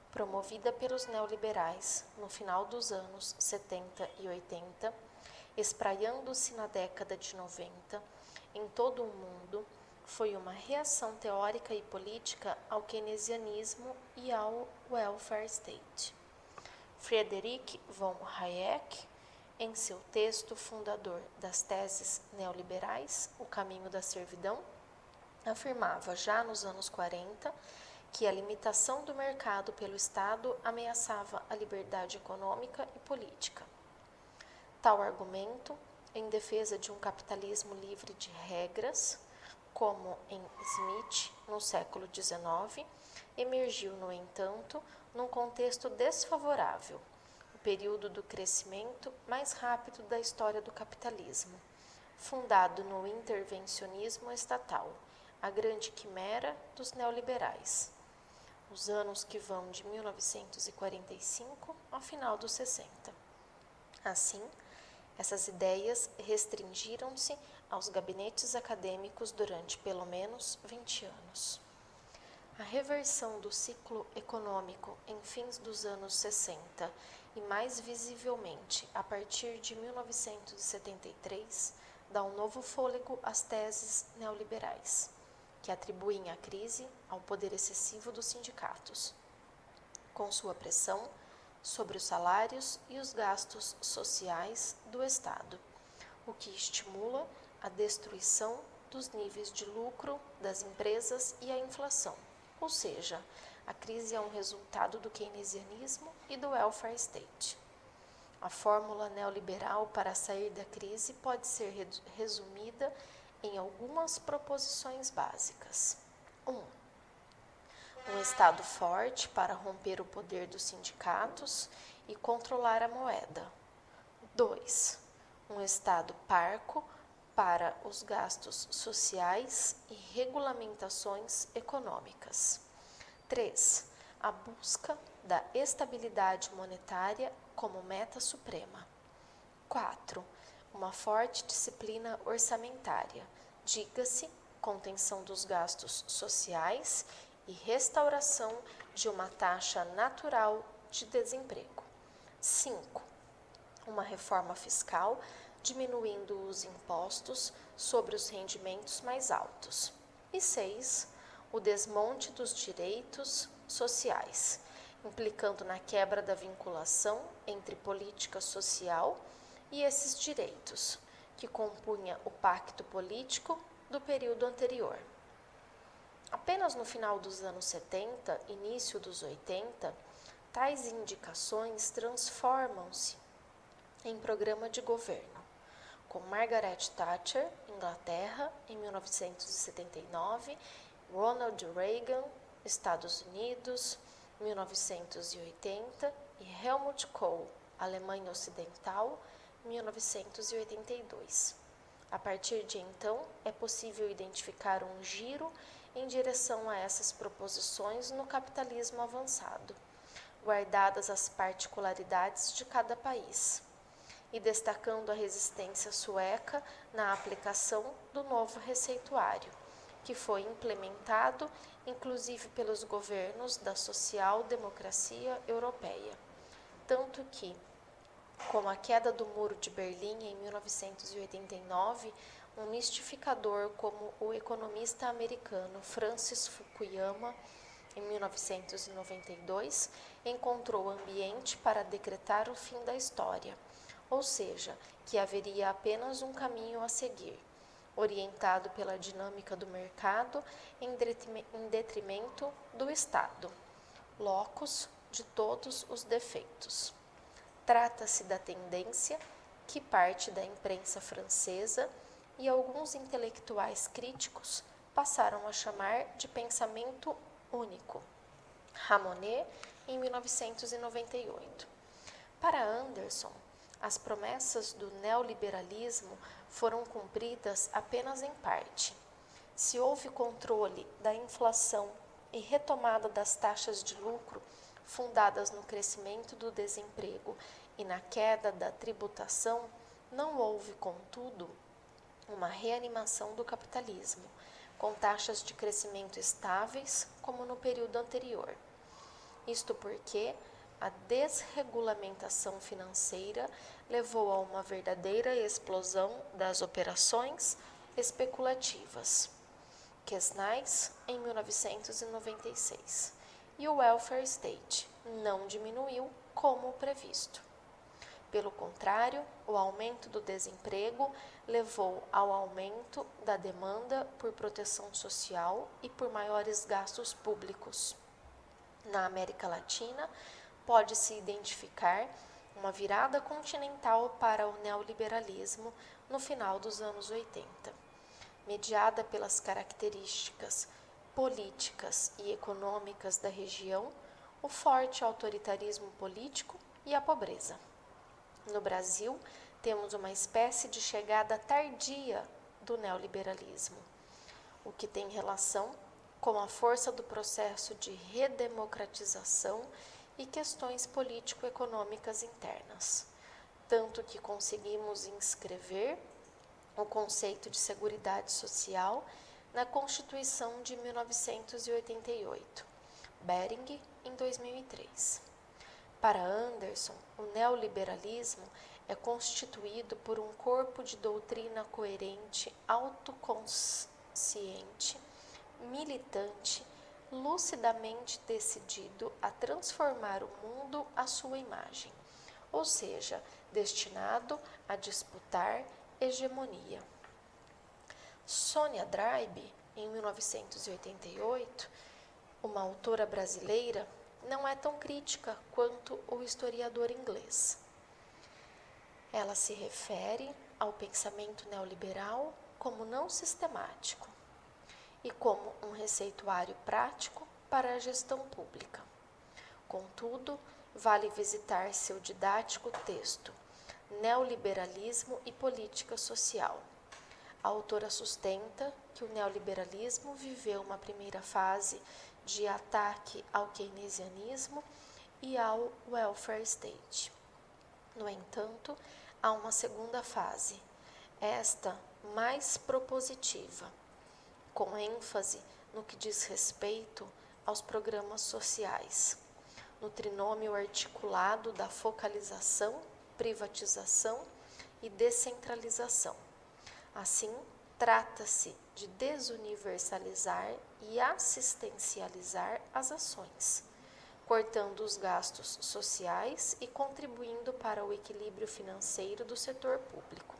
promovida pelos neoliberais no final dos anos 70 e 80, espraiando-se na década de 90 em todo o mundo, foi uma reação teórica e política ao keynesianismo e ao welfare state. Friedrich von Hayek, em seu texto fundador das teses neoliberais, O Caminho da Servidão, afirmava já nos anos 40 que a limitação do mercado pelo Estado ameaçava a liberdade econômica e política. Tal argumento, em defesa de um capitalismo livre de regras, como em Smith no século XIX, emergiu, no entanto, num contexto desfavorável, o período do crescimento mais rápido da história do capitalismo, fundado no intervencionismo estatal, a grande quimera dos neoliberais, os anos que vão de 1945 ao final dos 60. Assim, essas ideias restringiram-se aos gabinetes acadêmicos durante pelo menos 20 anos. A reversão do ciclo econômico em fins dos anos 60 e mais visivelmente a partir de 1973 dá um novo fôlego às teses neoliberais, que atribuem a crise ao poder excessivo dos sindicatos, com sua pressão sobre os salários e os gastos sociais do Estado, o que estimula a destruição dos níveis de lucro das empresas e a inflação, ou seja, a crise é um resultado do keynesianismo e do welfare state. A fórmula neoliberal para sair da crise pode ser resumida em algumas proposições básicas. 1. Um Estado forte para romper o poder dos sindicatos e controlar a moeda. 2. Um Estado parco para os gastos sociais e regulamentações econômicas. 3. A busca da estabilidade monetária como meta suprema. 4. Uma forte disciplina orçamentária, diga-se, contenção dos gastos sociais e restauração de uma taxa natural de desemprego. 5. Uma reforma fiscal, diminuindo os impostos sobre os rendimentos mais altos. E 6. O desmonte dos direitos sociais, implicando na quebra da vinculação entre política social e esses direitos, que compunha o pacto político do período anterior. Apenas no final dos anos 70, início dos 80, tais indicações transformam-se em programa de governo, com Margaret Thatcher, Inglaterra, em 1979, Ronald Reagan, Estados Unidos, 1980, e Helmut Kohl, Alemanha Ocidental, 1982. A partir de então, é possível identificar um giro em direção a essas proposições no capitalismo avançado, guardadas as particularidades de cada país, e destacando a resistência sueca na aplicação do novo receituário, que foi implementado inclusive pelos governos da social-democracia europeia, tanto que, com a queda do Muro de Berlim em 1989, um mistificador como o economista americano Francis Fukuyama, em 1992, encontrou ambiente para decretar o fim da história, ou seja, que haveria apenas um caminho a seguir, orientado pela dinâmica do mercado em detrimento do Estado, locus de todos os defeitos. Trata-se da tendência que parte da imprensa francesa e alguns intelectuais críticos passaram a chamar de pensamento único, Ramonet, em 1998. Para Anderson, as promessas do neoliberalismo foram cumpridas apenas em parte. Se houve controle da inflação e retomada das taxas de lucro fundadas no crescimento do desemprego e na queda da tributação, não houve, contudo, uma reanimação do capitalismo, com taxas de crescimento estáveis como no período anterior. Isto porque a desregulamentação financeira levou a uma verdadeira explosão das operações especulativas. Quesnais, em 1996. E o welfare state não diminuiu como previsto. Pelo contrário, o aumento do desemprego levou ao aumento da demanda por proteção social e por maiores gastos públicos. Na América Latina, pode-se identificar uma virada continental para o neoliberalismo no final dos anos 80, mediada pelas características políticas e econômicas da região, o forte autoritarismo político e a pobreza. No Brasil, temos uma espécie de chegada tardia do neoliberalismo, o que tem relação com a força do processo de redemocratização e questões político-econômicas internas, tanto que conseguimos inscrever o conceito de seguridade social na Constituição de 1988, Bering, em 2003. Para Anderson, o neoliberalismo é constituído por um corpo de doutrina coerente, autoconsciente, militante, lucidamente decidido a transformar o mundo à sua imagem, ou seja, destinado a disputar hegemonia. Sônia Dreibe, em 1988, uma autora brasileira, não é tão crítica quanto o historiador inglês. Ela se refere ao pensamento neoliberal como não sistemático e como um receituário prático para a gestão pública. Contudo, vale visitar seu didático texto, Neoliberalismo e Política Social. A autora sustenta que o neoliberalismo viveu uma primeira fase de ataque ao keynesianismo e ao welfare state. No entanto, há uma segunda fase, esta mais propositiva, com ênfase no que diz respeito aos programas sociais, no trinômio articulado da focalização, privatização e descentralização. Assim, trata-se de desuniversalizar e assistencializar as ações, cortando os gastos sociais e contribuindo para o equilíbrio financeiro do setor público.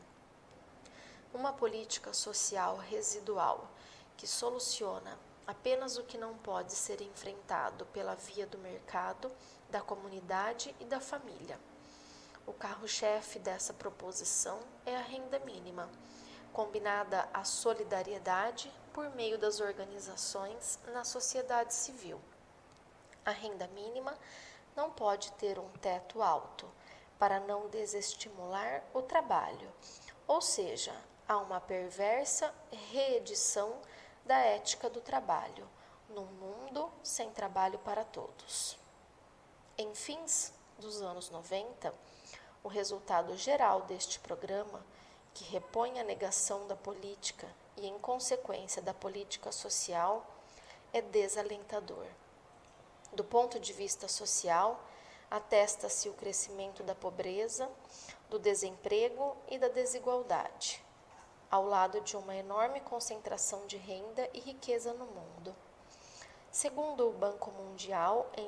Uma política social residual que soluciona apenas o que não pode ser enfrentado pela via do mercado, da comunidade e da família. O carro-chefe dessa proposição é a renda mínima, combinada à solidariedade por meio das organizações na sociedade civil. A renda mínima não pode ter um teto alto, para não desestimular o trabalho, ou seja, há uma perversa reedição da ética do trabalho, num mundo sem trabalho para todos. Em fins dos anos 90, o resultado geral deste programa, que repõe a negação da política e, em consequência, da política social, é desalentador. Do ponto de vista social, atesta-se o crescimento da pobreza, do desemprego e da desigualdade, ao lado de uma enorme concentração de renda e riqueza no mundo. Segundo o Banco Mundial, em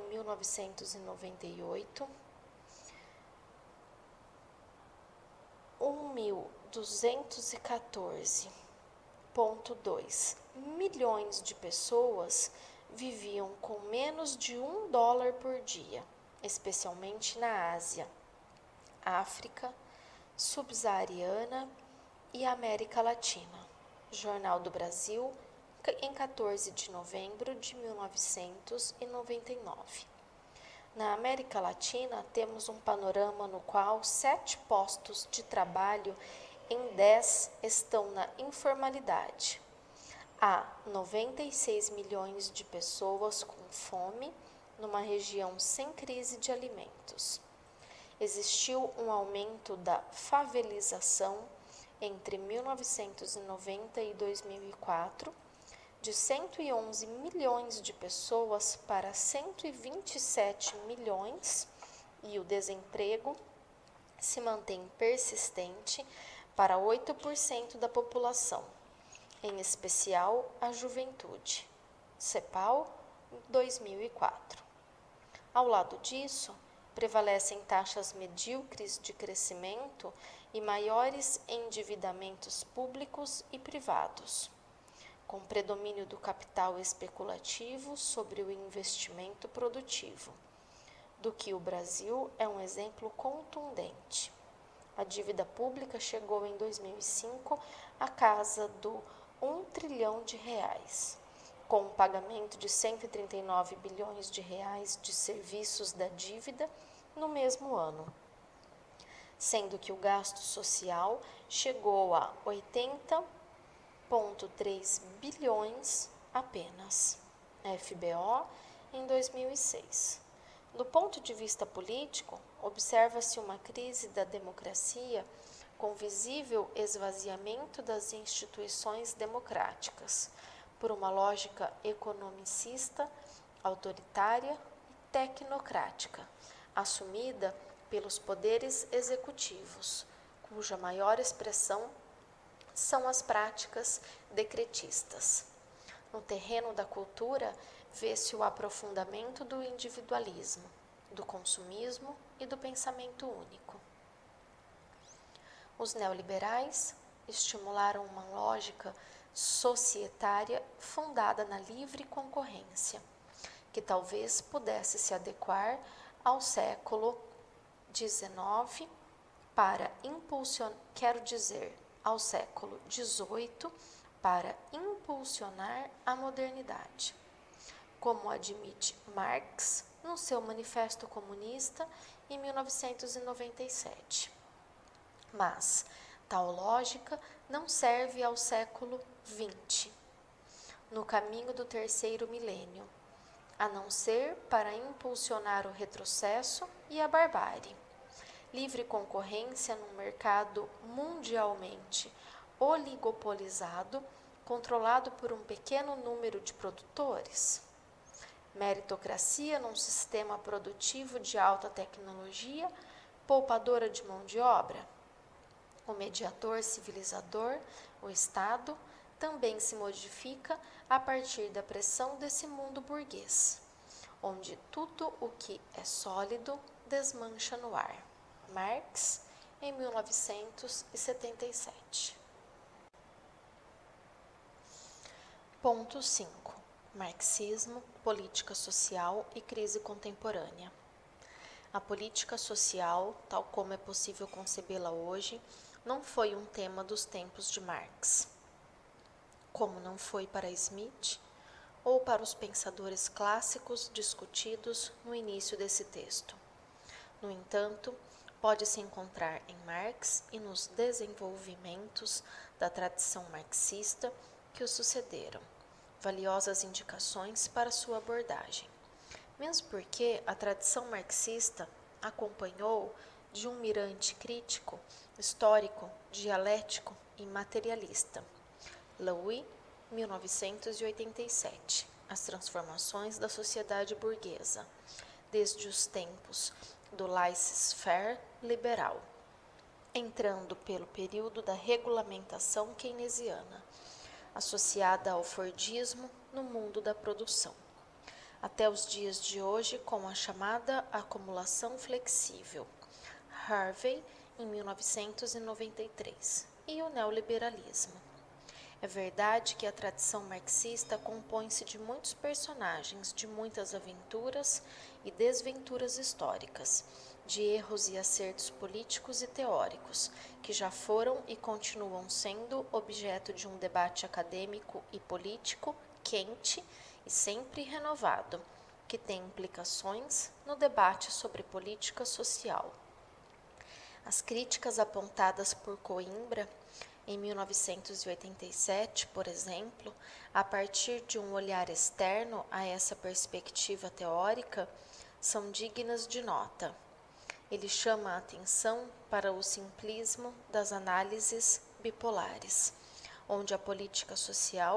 1998, 1.214,2 milhões de pessoas viviam com menos de $1 por dia, especialmente na Ásia, África, Subsaariana e América Latina. Jornal do Brasil, em 14 de novembro de 1999. Na América Latina, temos um panorama no qual 7 postos de trabalho em 10 estão na informalidade. Há 96 milhões de pessoas com fome numa região sem crise de alimentos. Existiu um aumento da favelização entre 1990 e 2004, de 111 milhões de pessoas para 127 milhões e o desemprego se mantém persistente para 8% da população, em especial a juventude. CEPAL, 2004. Ao lado disso, prevalecem taxas medíocres de crescimento e maiores endividamentos públicos e privados, com predomínio do capital especulativo sobre o investimento produtivo, do que o Brasil é um exemplo contundente. A dívida pública chegou em 2005 à casa do 1 trilhão de reais, com o pagamento de 139 bilhões de reais de serviços da dívida no mesmo ano, sendo que o gasto social chegou a 80,3 bilhões apenas, FBO, em 2006. Do ponto de vista político, observa-se uma crise da democracia com visível esvaziamento das instituições democráticas, por uma lógica economicista, autoritária e tecnocrática, assumida pelos poderes executivos, cuja maior expressão são as práticas decretistas. No terreno da cultura, vê-se o aprofundamento do individualismo, do consumismo e do pensamento único. Os neoliberais estimularam uma lógica societária fundada na livre concorrência, que talvez pudesse se adequar ao século XIX ao século XVIII para impulsionar a modernidade, como admite Marx no seu Manifesto Comunista em 1997. Mas tal lógica não serve ao século XX, no caminho do terceiro milênio, a não ser para impulsionar o retrocesso e a barbárie. Livre concorrência num mercado mundialmente oligopolizado, controlado por um pequeno número de produtores. Meritocracia num sistema produtivo de alta tecnologia, poupadora de mão de obra. O mediador civilizador, o Estado, também se modifica a partir da pressão desse mundo burguês, onde tudo o que é sólido desmancha no ar. Marx, em 1977. Ponto 5. Marxismo, política social e crise contemporânea. A política social, tal como é possível concebê-la hoje, não foi um tema dos tempos de Marx, como não foi para Smith ou para os pensadores clássicos discutidos no início desse texto. No entanto, pode-se encontrar em Marx e nos desenvolvimentos da tradição marxista que o sucederam valiosas indicações para sua abordagem, mesmo porque a tradição marxista acompanhou de um mirante crítico, histórico, dialético e materialista. Louis, 1987. As transformações da sociedade burguesa, desde os tempos do laissez-faire liberal, entrando pelo período da regulamentação keynesiana, associada ao fordismo no mundo da produção, até os dias de hoje com a chamada acumulação flexível, Harvey, em 1993, e o neoliberalismo. É verdade que a tradição marxista compõe-se de muitos personagens, de muitas aventuras e desventuras históricas, de erros e acertos políticos e teóricos, que já foram e continuam sendo objeto de um debate acadêmico e político quente e sempre renovado, que tem implicações no debate sobre política social. As críticas apontadas por Coimbra em 1987, por exemplo, a partir de um olhar externo a essa perspectiva teórica, são dignas de nota. Ele chama a atenção para o simplismo das análises bipolares, onde a política social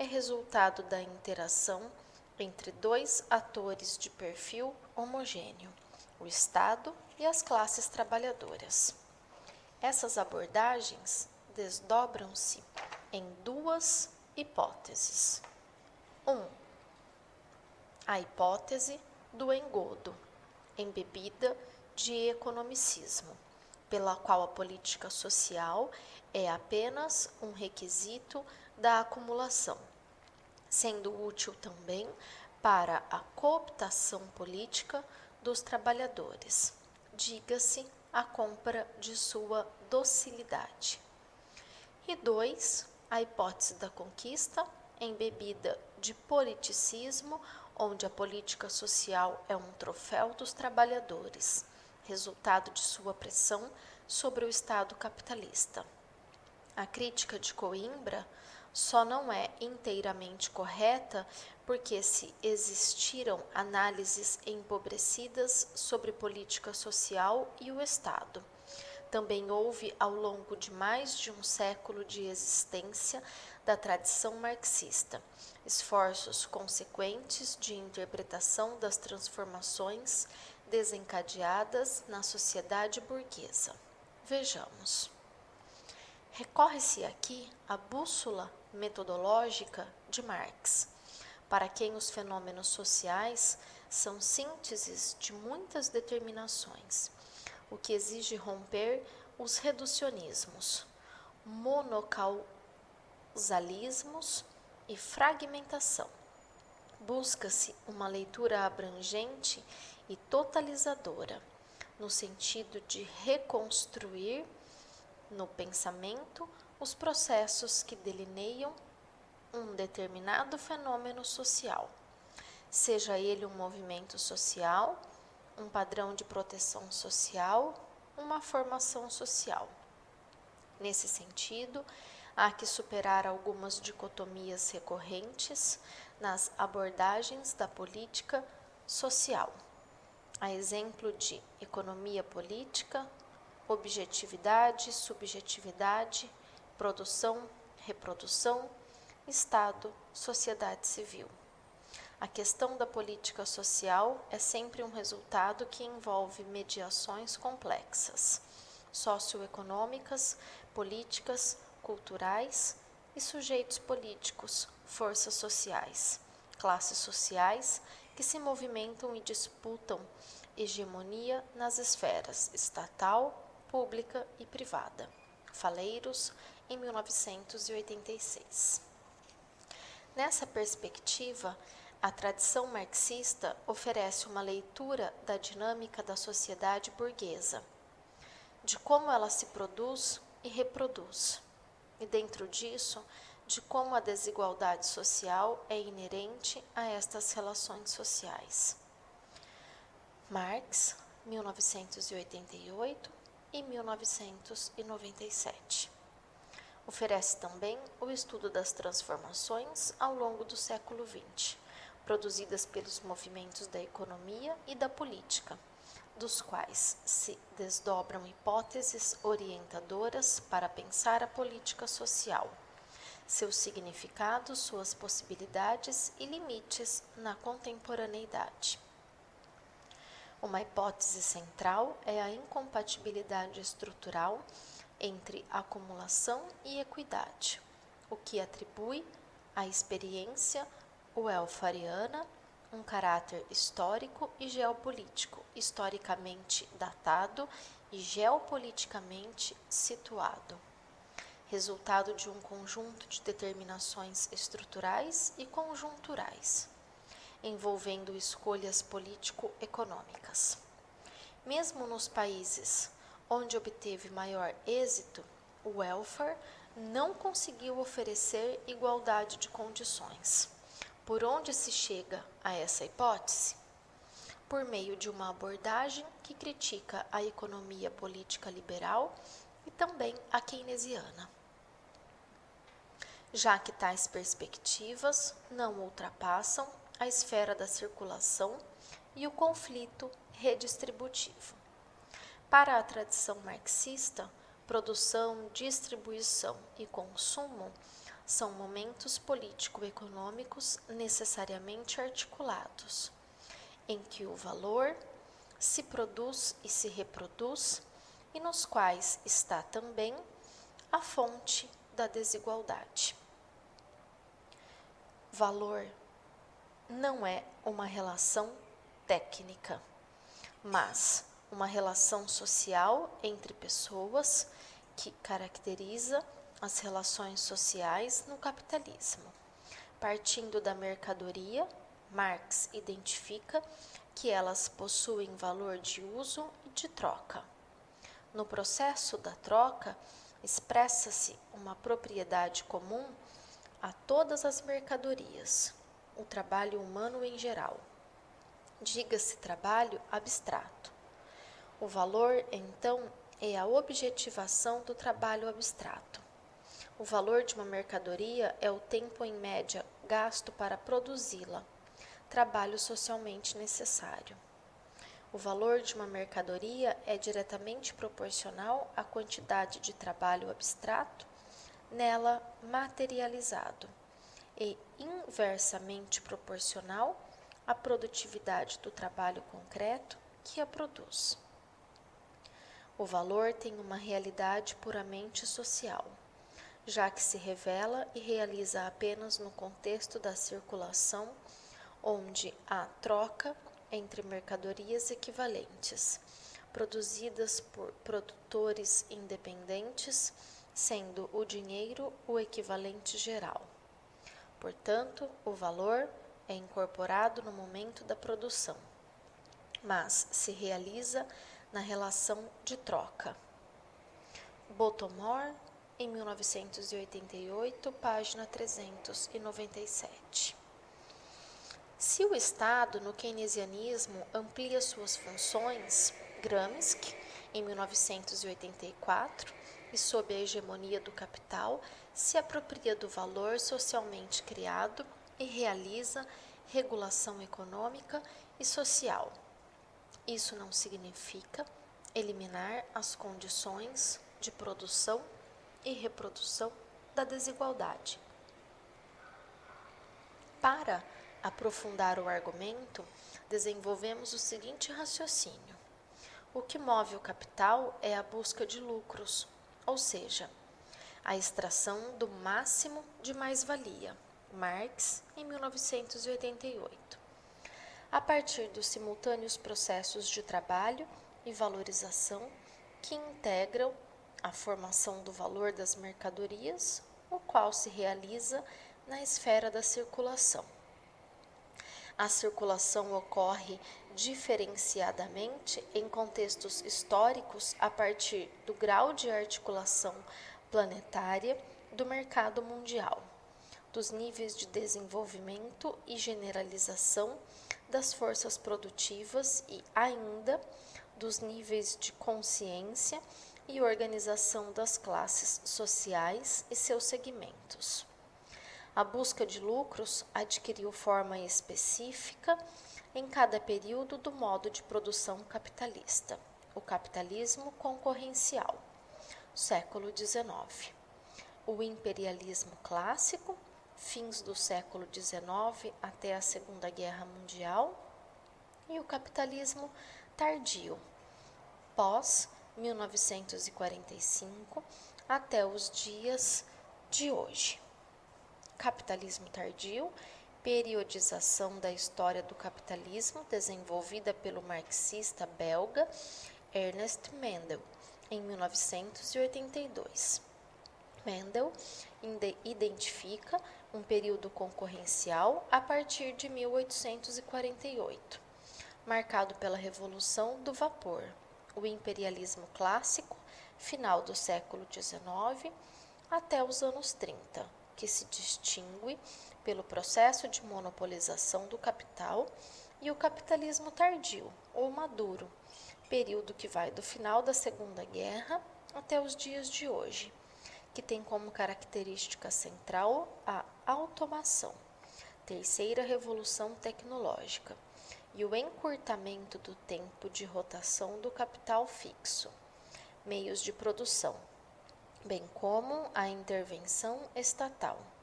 é resultado da interação entre dois atores de perfil homogêneo, o Estado e as classes trabalhadoras. Essas abordagens desdobram-se em duas hipóteses. 1. A hipótese do engodo, embebida de economicismo, pela qual a política social é apenas um requisito da acumulação, sendo útil também para a cooptação política dos trabalhadores, diga-se a compra de sua docilidade. E 2, a hipótese da conquista, embebida de politicismo, onde a política social é um troféu dos trabalhadores, resultado de sua pressão sobre o Estado capitalista. A crítica de Coimbra só não é inteiramente correta porque se existiram análises empobrecidas sobre política social e o Estado. Também houve, ao longo de mais de um século de existência da tradição marxista, esforços consequentes de interpretação das transformações desencadeadas na sociedade burguesa. Vejamos. Recorre-se aqui à bússola metodológica de Marx, para quem os fenômenos sociais são sínteses de muitas determinações, o que exige romper os reducionismos, monocausalismos e fragmentação. Busca-se uma leitura abrangente e totalizadora, no sentido de reconstruir no pensamento os processos que delineiam um determinado fenômeno social, seja ele um movimento social, um padrão de proteção social, uma formação social. Nesse sentido, há que superar algumas dicotomias recorrentes nas abordagens da política social, a exemplo de economia política, objetividade, subjetividade, produção, reprodução, Estado, sociedade civil. A questão da política social é sempre um resultado que envolve mediações complexas, socioeconômicas, políticas, culturais e sujeitos políticos, forças sociais, classes sociais que se movimentam e disputam hegemonia nas esferas estatal, pública e privada. Faleiros, em 1986. Nessa perspectiva, a tradição marxista oferece uma leitura da dinâmica da sociedade burguesa, de como ela se produz e reproduz, e dentro disso, de como a desigualdade social é inerente a estas relações sociais. Marx, 1988 e 1997. Oferece também o estudo das transformações ao longo do século XX, produzidas pelos movimentos da economia e da política, dos quais se desdobram hipóteses orientadoras para pensar a política social, seus significados, suas possibilidades e limites na contemporaneidade. Uma hipótese central é a incompatibilidade estrutural entre acumulação e equidade, o que atribui à experiência welfariana um caráter histórico e geopolítico, historicamente datado e geopoliticamente situado, resultado de um conjunto de determinações estruturais e conjunturais, envolvendo escolhas político-econômicas. Mesmo nos países onde obteve maior êxito, o welfare não conseguiu oferecer igualdade de condições. Por onde se chega a essa hipótese? Por meio de uma abordagem que critica a economia política liberal e também a keynesiana, já que tais perspectivas não ultrapassam a esfera da circulação e o conflito redistributivo. Para a tradição marxista, produção, distribuição e consumo são momentos político-econômicos necessariamente articulados, em que o valor se produz e se reproduz e nos quais está também a fonte da desigualdade. Valor não é uma relação técnica, mas uma relação social entre pessoas que caracteriza as relações sociais no capitalismo. Partindo da mercadoria, Marx identifica que elas possuem valor de uso e de troca. No processo da troca, expressa-se uma propriedade comum a todas as mercadorias, o trabalho humano em geral. Diga-se trabalho abstrato. O valor, então, é a objetivação do trabalho abstrato. O valor de uma mercadoria é o tempo em média gasto para produzi-la, trabalho socialmente necessário. O valor de uma mercadoria é diretamente proporcional à quantidade de trabalho abstrato nela materializado e inversamente proporcional à produtividade do trabalho concreto que a produz. O valor tem uma realidade puramente social, já que se revela e realiza apenas no contexto da circulação, onde há troca entre mercadorias equivalentes, produzidas por produtores independentes, sendo o dinheiro o equivalente geral. Portanto, o valor é incorporado no momento da produção, mas se realiza na relação de troca. Baltimore, em 1988, página 397. Se o Estado, no keynesianismo, amplia suas funções, Gramsci, em 1984, e sob a hegemonia do capital, se apropria do valor socialmente criado e realiza regulação econômica e social. Isso não significa eliminar as condições de produção e reprodução da desigualdade. Para aprofundar o argumento, desenvolvemos o seguinte raciocínio: o que move o capital é a busca de lucros, ou seja, a extração do máximo de mais-valia. Marx, em 1988. A partir dos simultâneos processos de trabalho e valorização que integram a formação do valor das mercadorias, o qual se realiza na esfera da circulação. A circulação ocorre diferenciadamente em contextos históricos a partir do grau de articulação planetária do mercado mundial, dos níveis de desenvolvimento e generalização das forças produtivas e ainda dos níveis de consciência e organização das classes sociais e seus segmentos. A busca de lucros adquiriu forma específica em cada período do modo de produção capitalista, o capitalismo concorrencial, século XIX. O imperialismo clássico, fins do século XIX até a Segunda Guerra Mundial, e o capitalismo tardio, pós 1945 até os dias de hoje. Capitalismo tardio, periodização da história do capitalismo desenvolvida pelo marxista belga Ernest Mendel, em 1982. Mendel identifica um período concorrencial a partir de 1848, marcado pela Revolução do Vapor, o imperialismo clássico, final do século XIX até os anos 30, que se distingue pelo processo de monopolização do capital, e o capitalismo tardio, ou maduro, período que vai do final da Segunda Guerra até os dias de hoje, que tem como característica central a automação, terceira revolução tecnológica, e o encurtamento do tempo de rotação do capital fixo, meios de produção, bem como a intervenção estatal.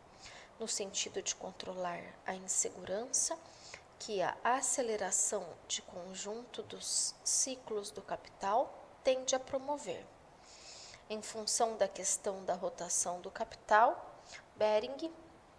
no sentido de controlar a insegurança que a aceleração de conjunto dos ciclos do capital tende a promover. Em função da questão da rotação do capital, Bering,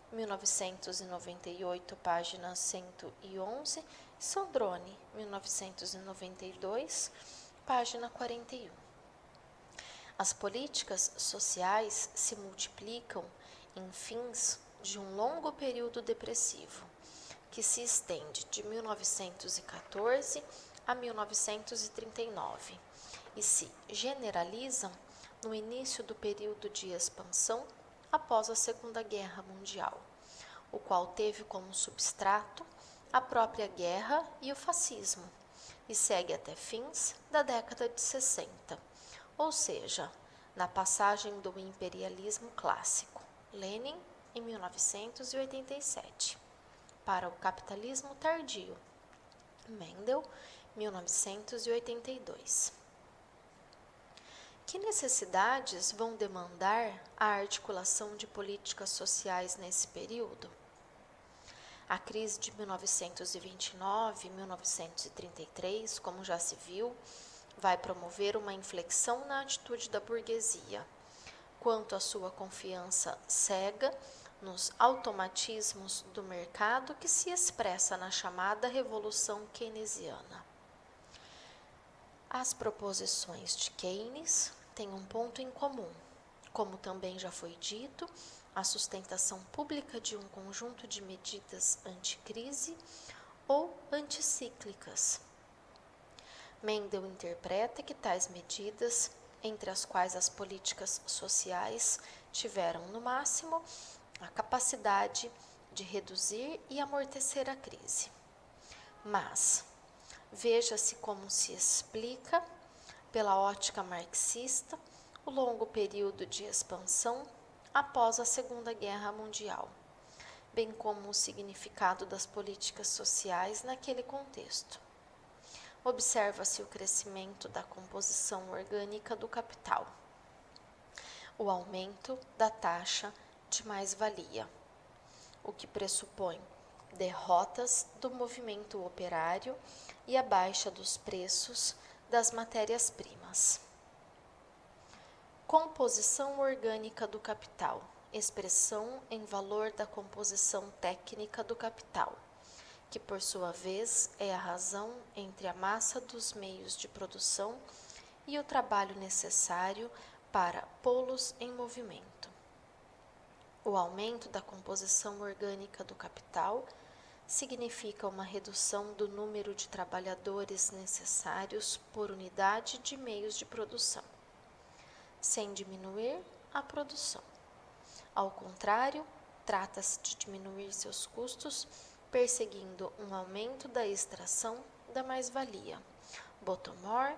1998, página 111, Sandrone, 1992, página 41. As políticas sociais se multiplicam em fins de um longo período depressivo, que se estende de 1914 a 1939 e se generalizam no início do período de expansão após a Segunda Guerra Mundial, o qual teve como substrato a própria guerra e o fascismo, e segue até fins da década de 60, ou seja, na passagem do imperialismo clássico, Lenin, em 1987, para o capitalismo tardio, Mendel, 1982. Que necessidades vão demandar a articulação de políticas sociais nesse período? A crise de 1929 e 1933, como já se viu, vai promover uma inflexão na atitude da burguesia, quanto à sua confiança cega nos automatismos do mercado que se expressa na chamada Revolução Keynesiana. As proposições de Keynes têm um ponto em comum, como também já foi dito, a sustentação pública de um conjunto de medidas anticrise ou anticíclicas. Mendel interpreta que tais medidas, entre as quais as políticas sociais tiveram no máximo a capacidade de reduzir e amortecer a crise. Mas veja-se como se explica, pela ótica marxista, o longo período de expansão após a Segunda Guerra Mundial, bem como o significado das políticas sociais naquele contexto. Observa-se o crescimento da composição orgânica do capital, o aumento da taxa de mais-valia, o que pressupõe derrotas do movimento operário e a baixa dos preços das matérias-primas. Composição orgânica do capital, expressão em valor da composição técnica do capital, que por sua vez é a razão entre a massa dos meios de produção e o trabalho necessário para pô-los em movimento. O aumento da composição orgânica do capital significa uma redução do número de trabalhadores necessários por unidade de meios de produção, sem diminuir a produção. Ao contrário, trata-se de diminuir seus custos, perseguindo um aumento da extração da mais-valia. Bottomore,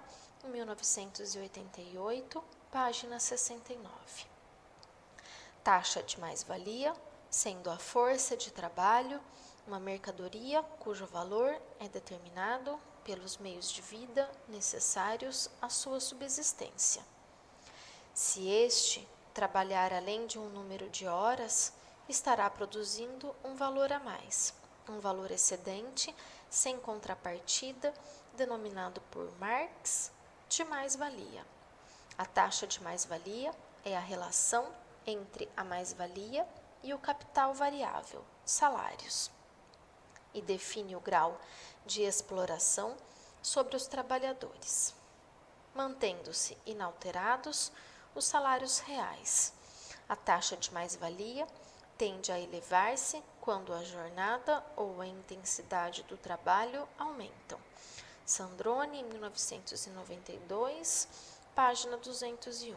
1988, página 69. Taxa de mais-valia, sendo a força de trabalho uma mercadoria cujo valor é determinado pelos meios de vida necessários à sua subsistência. Se este trabalhar além de um número de horas, estará produzindo um valor a mais, um valor excedente, sem contrapartida, denominado por Marx de mais-valia. A taxa de mais-valia é a relação entre a mais-valia e o capital variável, salários, e define o grau de exploração sobre os trabalhadores, mantendo-se inalterados os salários reais. A taxa de mais-valia tende a elevar-se quando a jornada ou a intensidade do trabalho aumentam. Sandrone, em 1992, página 201.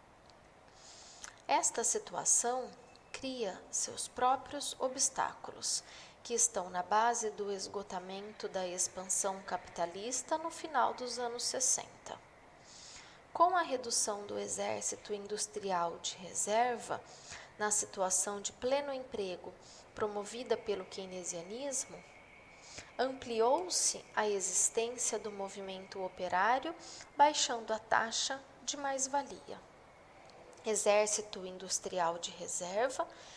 Esta situação cria seus próprios obstáculos, que estão na base do esgotamento da expansão capitalista no final dos anos 60. Com a redução do exército industrial de reserva, na situação de pleno emprego promovida pelo keynesianismo, ampliou-se a existência do movimento operário, baixando a taxa de mais-valia. Exército industrial de reserva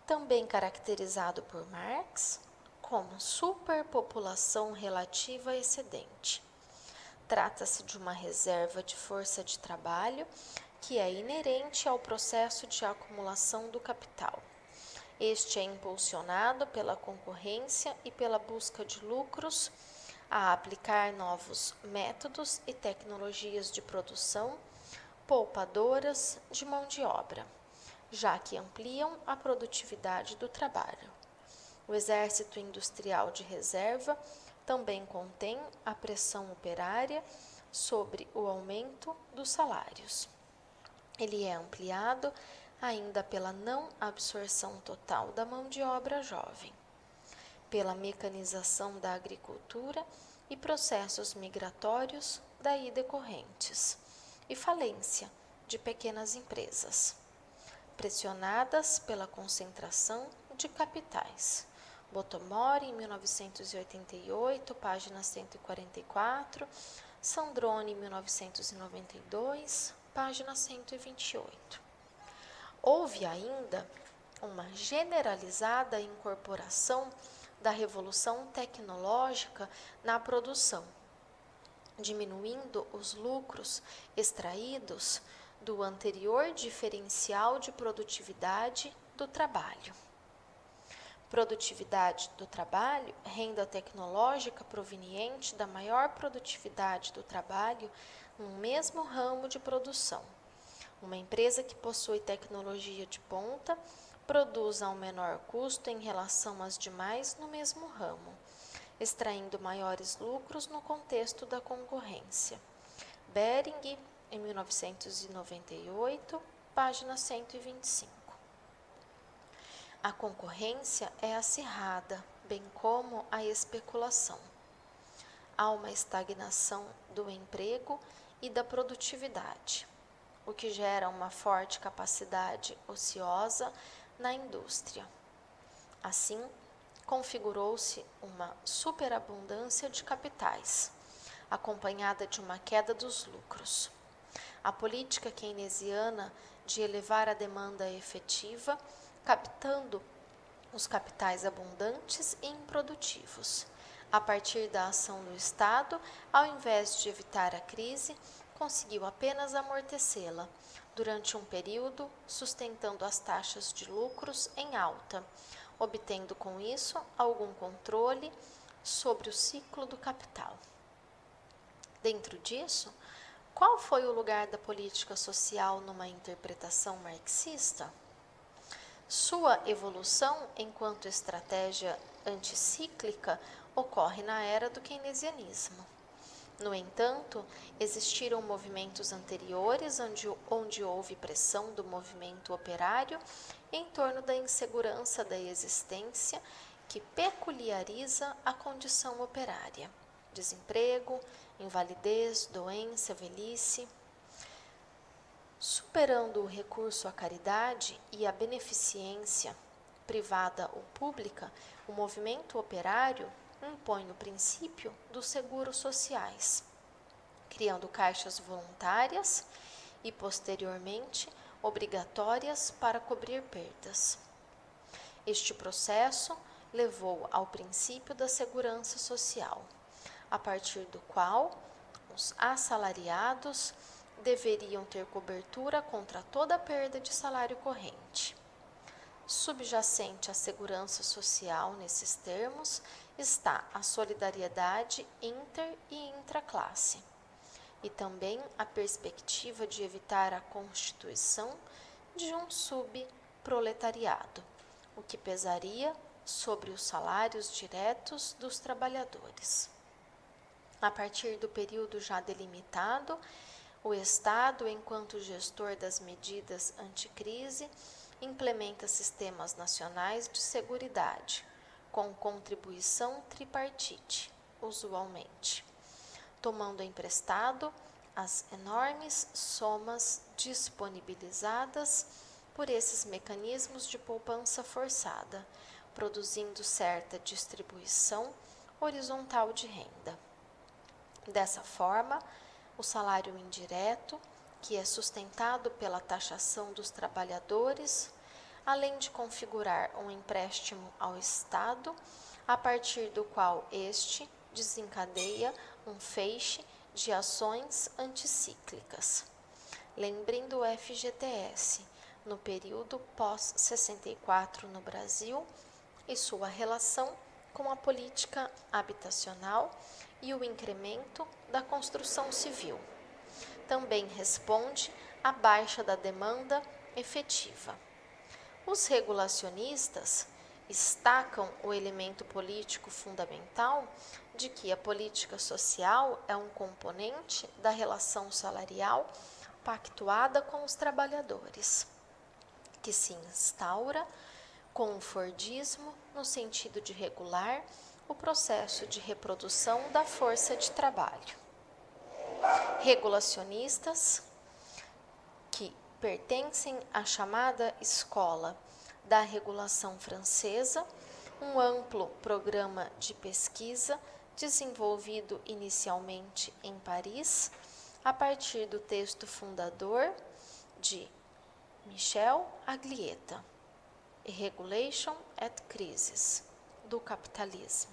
também caracterizado por Marx como superpopulação relativa excedente. Trata-se de uma reserva de força de trabalho que é inerente ao processo de acumulação do capital. Este é impulsionado pela concorrência e pela busca de lucros, a aplicar novos métodos e tecnologias de produção poupadoras de mão de obra, já que ampliam a produtividade do trabalho. O exército industrial de reserva também contém a pressão operária sobre o aumento dos salários. Ele é ampliado ainda pela não absorção total da mão de obra jovem, pela mecanização da agricultura e processos migratórios daí decorrentes, e falência de pequenas empresas, pressionadas pela concentração de capitais. Bottomori, em 1988, página 144, Sandrone, 1992, página 128. Houve ainda uma generalizada incorporação da revolução tecnológica na produção, diminuindo os lucros extraídos do anterior diferencial de produtividade do trabalho. Produtividade do trabalho, renda tecnológica proveniente da maior produtividade do trabalho no mesmo ramo de produção. Uma empresa que possui tecnologia de ponta produz a um menor custo em relação às demais no mesmo ramo, extraindo maiores lucros no contexto da concorrência. Behring, em 1998, página 125. A concorrência é acirrada, bem como a especulação. Há uma estagnação do emprego e da produtividade, o que gera uma forte capacidade ociosa na indústria. Assim, configurou-se uma superabundância de capitais, acompanhada de uma queda dos lucros. A política keynesiana de elevar a demanda efetiva, captando os capitais abundantes e improdutivos, a partir da ação do Estado, ao invés de evitar a crise, conseguiu apenas amortecê-la durante um período, sustentando as taxas de lucros em alta, obtendo com isso algum controle sobre o ciclo do capital. Dentro disso, qual foi o lugar da política social numa interpretação marxista? Sua evolução enquanto estratégia anticíclica ocorre na era do keynesianismo. No entanto, existiram movimentos anteriores onde houve pressão do movimento operário em torno da insegurança da existência que peculiariza a condição operária: desemprego, invalidez, doença, velhice. Superando o recurso à caridade e à beneficência privada ou pública, o movimento operário impõe o princípio dos seguros sociais, criando caixas voluntárias e, posteriormente, obrigatórias para cobrir perdas. Este processo levou ao princípio da segurança social, a partir do qual os assalariados deveriam ter cobertura contra toda perda de salário corrente. Subjacente à segurança social nesses termos está a solidariedade inter e intraclasse, e também a perspectiva de evitar a constituição de um subproletariado, o que pesaria sobre os salários diretos dos trabalhadores. A partir do período já delimitado, o Estado, enquanto gestor das medidas anticrise, implementa sistemas nacionais de seguridade, com contribuição tripartite, usualmente, tomando emprestado as enormes somas disponibilizadas por esses mecanismos de poupança forçada, produzindo certa distribuição horizontal de renda. Dessa forma, o salário indireto, que é sustentado pela taxação dos trabalhadores, além de configurar um empréstimo ao Estado, a partir do qual este desencadeia um feixe de ações anticíclicas. Lembrem do FGTS, no período pós-64 no Brasil, e sua relação com a política habitacional e o incremento da construção civil. Também responde à baixa da demanda efetiva. Os regulacionistas destacam o elemento político fundamental de que a política social é um componente da relação salarial pactuada com os trabalhadores, que se instaura com o Fordismo no sentido de regular o processo de reprodução da força de trabalho. Regulacionistas, que pertencem à chamada escola da regulação francesa, um amplo programa de pesquisa desenvolvido inicialmente em Paris, a partir do texto fundador de Michel Aglietta, Regulation at Crisis, do Capitalismo,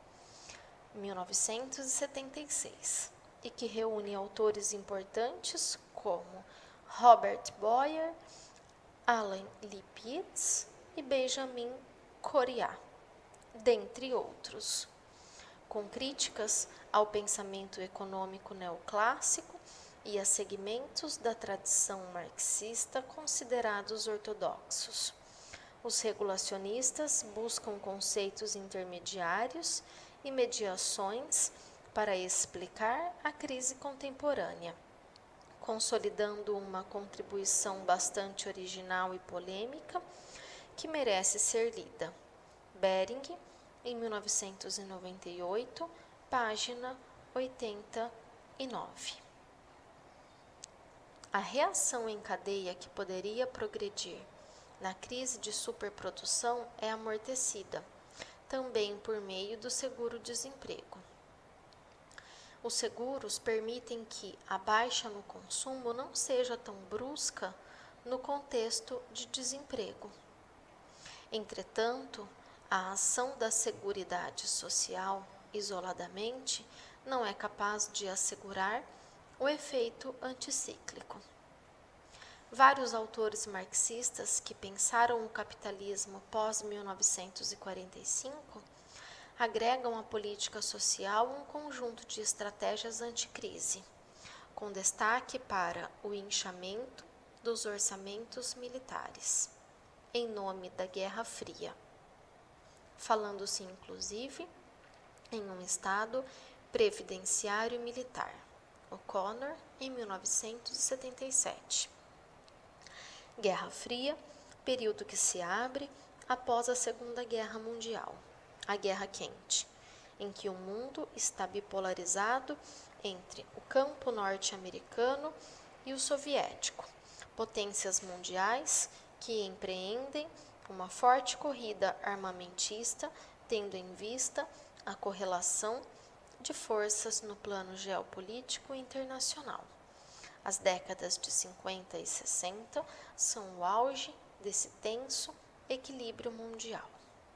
1976, e que reúne autores importantes como Robert Boyer, Alan Lipitz e Benjamin Coriat, dentre outros, com críticas ao pensamento econômico neoclássico e a segmentos da tradição marxista considerados ortodoxos. Os regulacionistas buscam conceitos intermediários e mediações para explicar a crise contemporânea, consolidando uma contribuição bastante original e polêmica que merece ser lida. Bering, em 1998, página 89. A reação em cadeia que poderia progredir na crise de superprodução é amortecida, também por meio do seguro-desemprego. Os seguros permitem que a baixa no consumo não seja tão brusca no contexto de desemprego. Entretanto, a ação da Seguridade Social, isoladamente, não é capaz de assegurar o efeito anticíclico. Vários autores marxistas que pensaram o capitalismo pós-1945 agregam à política social um conjunto de estratégias anticrise, com destaque para o inchamento dos orçamentos militares, em nome da Guerra Fria, falando-se inclusive em um Estado previdenciário militar, O'Connor, em 1977. Guerra Fria, período que se abre após a Segunda Guerra Mundial, a Guerra Quente, em que o mundo está bipolarizado entre o campo norte-americano e o soviético, potências mundiais que empreendem uma forte corrida armamentista, tendo em vista a correlação de forças no plano geopolítico internacional. As décadas de 50 e 60 são o auge desse tenso equilíbrio mundial.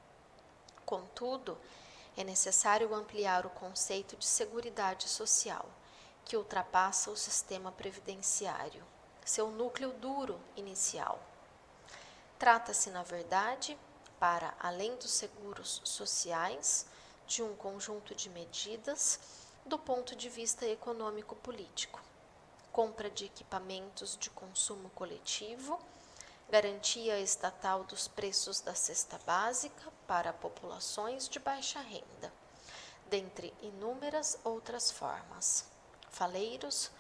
Contudo, é necessário ampliar o conceito de seguridade social, que ultrapassa o sistema previdenciário, seu núcleo duro inicial. Trata-se, na verdade, para além dos seguros sociais, de um conjunto de medidas do ponto de vista econômico-político, compra de equipamentos de consumo coletivo, garantia estatal dos preços da cesta básica para populações de baixa renda, dentre inúmeras outras formas. Faleiros,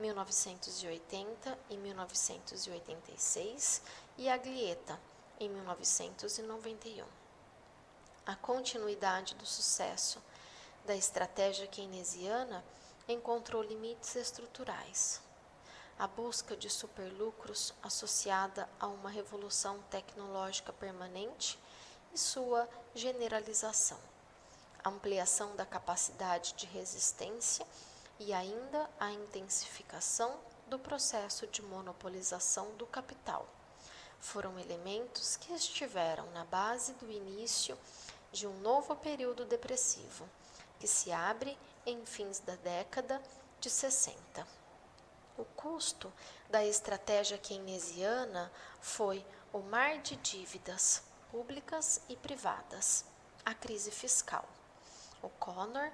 1980 e 1986, e Aglietta, em 1991. A continuidade do sucesso da estratégia keynesiana encontrou limites estruturais. A busca de superlucros associada a uma revolução tecnológica permanente e sua generalização, a ampliação da capacidade de resistência e ainda a intensificação do processo de monopolização do capital, foram elementos que estiveram na base do início de um novo período depressivo, que se abre em fins da década de 60. O custo da estratégia keynesiana foi o mar de dívidas públicas e privadas, a crise fiscal, o Connor,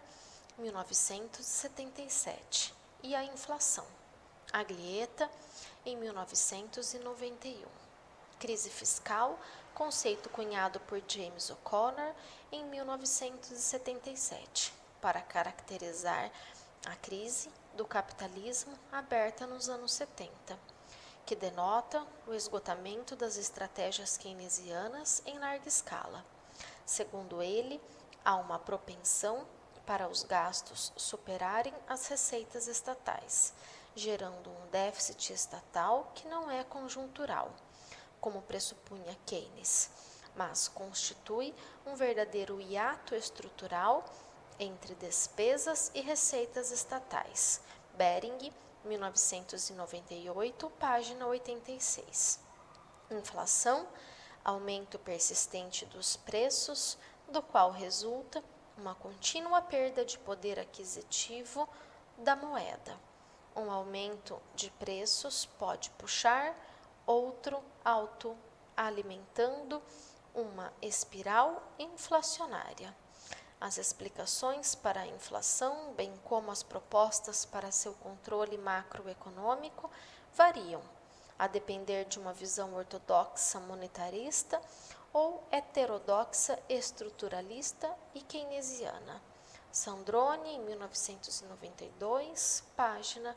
1977, e a inflação, a grieta, em 1991. Crise fiscal, conceito cunhado por James O'Connor em 1977, para caracterizar a crise do capitalismo aberta nos anos 70, que denota o esgotamento das estratégias keynesianas em larga escala. Segundo ele, há uma propensão para os gastos superarem as receitas estatais, gerando um déficit estatal que não é conjuntural, como pressupunha Keynes, mas constitui um verdadeiro hiato estrutural entre despesas e receitas estatais. Bering, 1998, página 86. Inflação, aumento persistente dos preços, do qual resulta uma contínua perda de poder aquisitivo da moeda. Um aumento de preços pode puxar outro alimentando uma espiral inflacionária. As explicações para a inflação, bem como as propostas para seu controle macroeconômico, variam, a depender de uma visão ortodoxa monetarista ou heterodoxa estruturalista e keynesiana. Sandrone, em 1992, página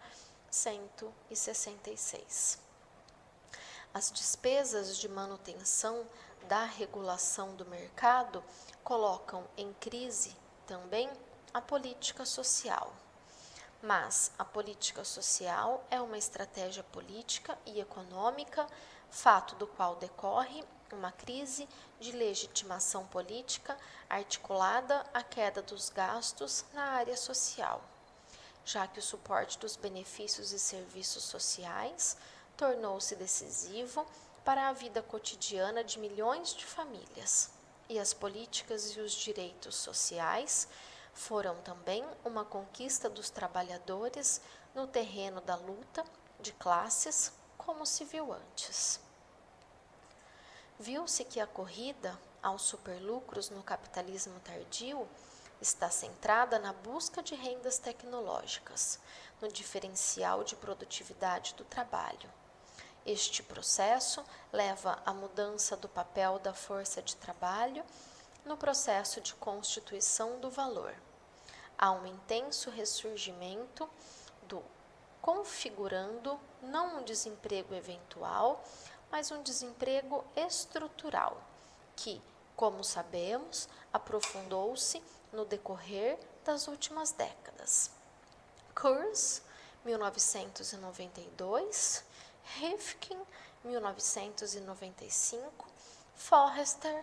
166. As despesas de manutenção da regulação do mercado colocam em crise também a política social. Mas a política social é uma estratégia política e econômica, fato do qual decorre uma crise de legitimação política articulada à queda dos gastos na área social, já que o suporte dos benefícios e serviços sociais tornou-se decisivo para a vida cotidiana de milhões de famílias, e as políticas e os direitos sociais foram também uma conquista dos trabalhadores no terreno da luta de classes, como se viu antes. Viu-se que a corrida aos superlucros no capitalismo tardio está centrada na busca de rendas tecnológicas, no diferencial de produtividade do trabalho. Este processo leva à mudança do papel da força de trabalho no processo de constituição do valor. Há um intenso ressurgimento do configurando não um desemprego eventual, mas um desemprego estrutural, que, como sabemos, aprofundou-se no decorrer das últimas décadas. Kurz, 1992, Rifkin, 1995, Forrester,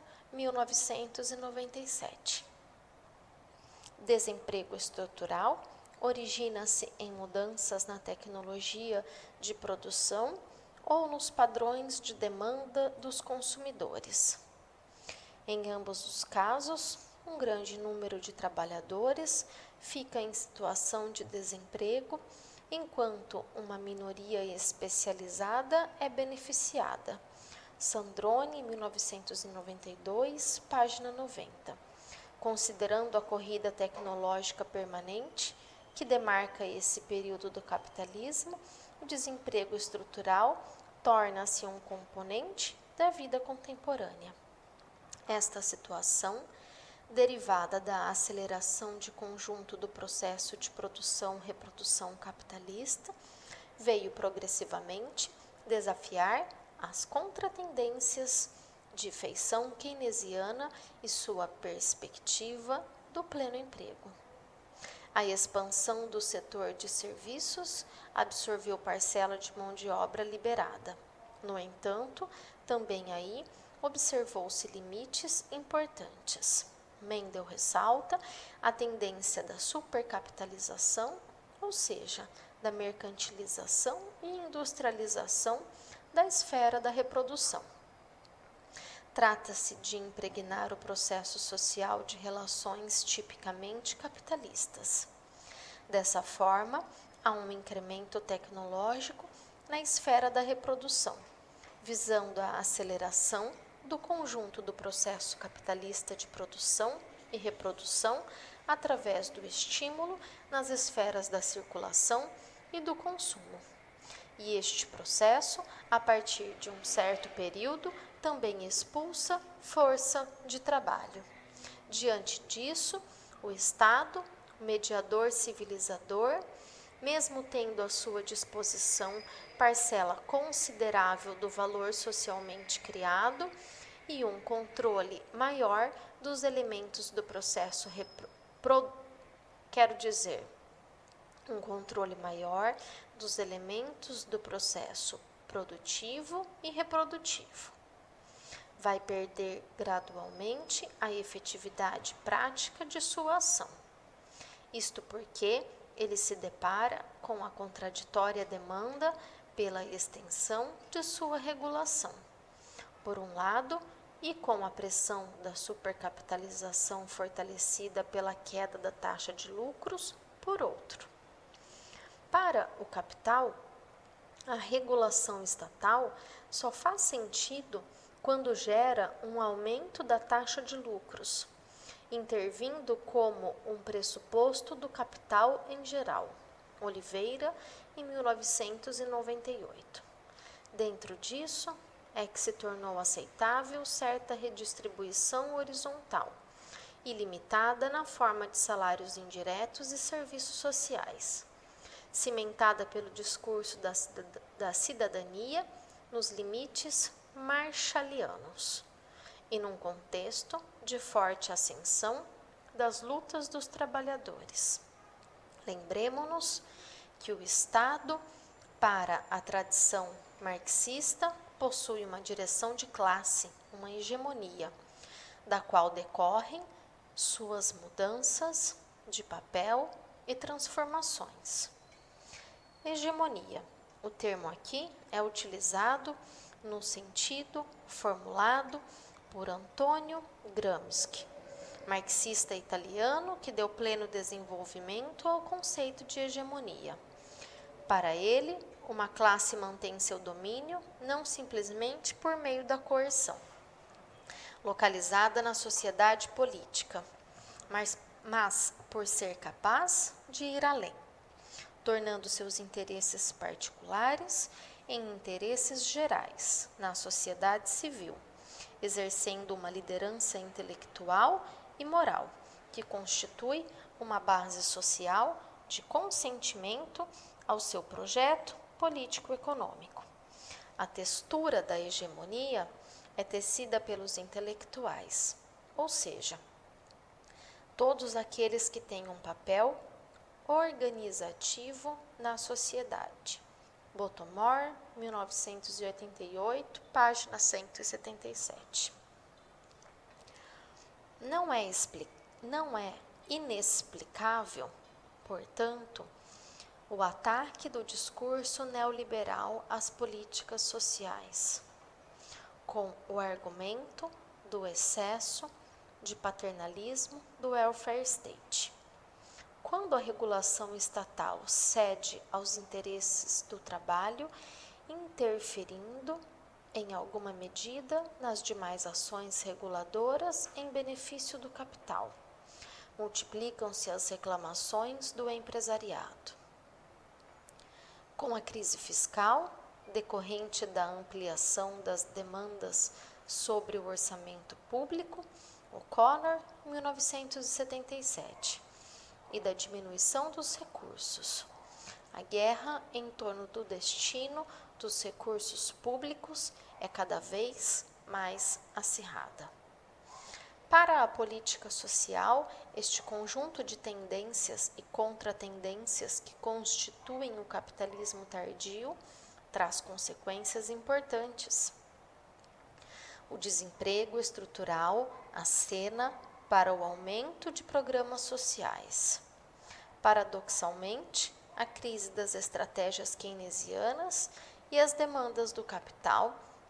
1997. Desemprego estrutural origina-se em mudanças na tecnologia de produção ou nos padrões de demanda dos consumidores. Em ambos os casos, um grande número de trabalhadores fica em situação de desemprego, enquanto uma minoria especializada é beneficiada. Sandrone, 1992, página 90. Considerando a corrida tecnológica permanente, que demarca esse período do capitalismo, o desemprego estrutural torna-se um componente da vida contemporânea. Esta situação, derivada da aceleração de conjunto do processo de produção-reprodução capitalista, veio progressivamente desafiar as contratendências de feição keynesiana e sua perspectiva do pleno emprego. A expansão do setor de serviços absorveu parcela de mão de obra liberada. No entanto, também aí observou-se limites importantes. Mendel ressalta a tendência da supercapitalização, ou seja, da mercantilização e industrialização da esfera da reprodução. Trata-se de impregnar o processo social de relações tipicamente capitalistas. Dessa forma, há um incremento tecnológico na esfera da reprodução, visando a aceleração do conjunto do processo capitalista de produção e reprodução através do estímulo nas esferas da circulação e do consumo. E este processo, a partir de um certo período, também expulsa força de trabalho. Diante disso, o Estado, mediador civilizador, mesmo tendo à sua disposição parcela considerável do valor socialmente criado e um controle maior dos elementos do processo um controle maior dos elementos do processo produtivo e reprodutivo. Vai perder gradualmente a efetividade prática de sua ação. Isto porque ele se depara com a contraditória demanda pela extensão de sua regulação, por um lado, e com a pressão da supercapitalização fortalecida pela queda da taxa de lucros, por outro. Para o capital, a regulação estatal só faz sentido quando gera um aumento da taxa de lucros, intervindo como um pressuposto do capital em geral. Oliveira, em 1998. Dentro disso, é que se tornou aceitável certa redistribuição horizontal, ilimitada na forma de salários indiretos e serviços sociais, cimentada pelo discurso da cidadania nos limites marshallianos e num contexto de forte ascensão das lutas dos trabalhadores. Lembremo-nos que o Estado, para a tradição marxista, possui uma direção de classe, uma hegemonia, da qual decorrem suas mudanças de papel e transformações. Hegemonia. O termo aqui é utilizado no sentido formulado por Antônio Gramsci, marxista italiano que deu pleno desenvolvimento ao conceito de hegemonia. Para ele, uma classe mantém seu domínio não simplesmente por meio da coerção, localizada na sociedade política, mas por ser capaz de ir além, tornando seus interesses particulares em interesses gerais na sociedade civil, exercendo uma liderança intelectual e moral, que constitui uma base social de consentimento ao seu projeto político-econômico. A textura da hegemonia é tecida pelos intelectuais, ou seja, todos aqueles que têm um papel organizativo na sociedade. Bottomore, 1988, página 177. Não é inexplicável, portanto, o ataque do discurso neoliberal às políticas sociais, com o argumento do excesso de paternalismo do welfare state. Quando a regulação estatal cede aos interesses do trabalho, interferindo em alguma medida nas demais ações reguladoras em benefício do capital, multiplicam-se as reclamações do empresariado. Com a crise fiscal, decorrente da ampliação das demandas sobre o orçamento público, O'Connor, 1977, e da diminuição dos recursos. A guerra em torno do destino dos recursos públicos é cada vez mais acirrada. Para a política social, este conjunto de tendências e contratendências que constituem o capitalismo tardio traz consequências importantes. O desemprego estrutural acena para o aumento de programas sociais. Paradoxalmente, a crise das estratégias keynesianas e as demandas do capital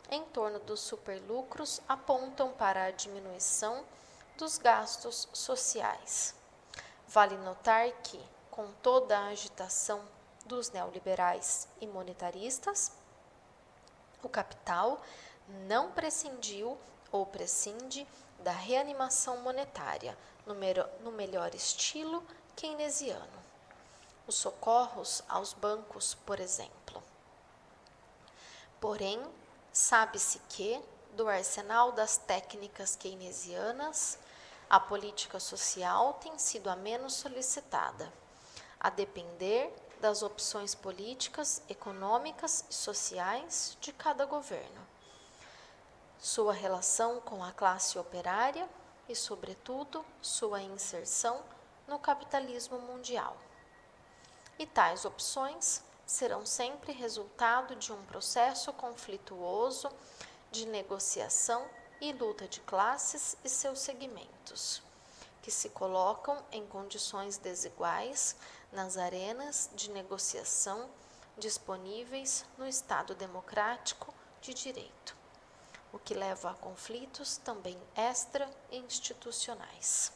em torno dos superlucros apontam para a diminuição dos gastos sociais. Vale notar que, com toda a agitação dos neoliberais e monetaristas, o capital não prescindiu ou prescinde da reanimação monetária no melhor estilo keynesiano. Os socorros aos bancos, por exemplo. Porém, sabe-se que, do arsenal das técnicas keynesianas, a política social tem sido a menos solicitada, a depender das opções políticas, econômicas e sociais de cada governo, sua relação com a classe operária e, sobretudo, sua inserção no capitalismo mundial. E tais opções serão sempre resultado de um processo conflituoso de negociação e luta de classes e seus segmentos, que se colocam em condições desiguais nas arenas de negociação disponíveis no Estado democrático de direito, o que leva a conflitos também extra-institucionais.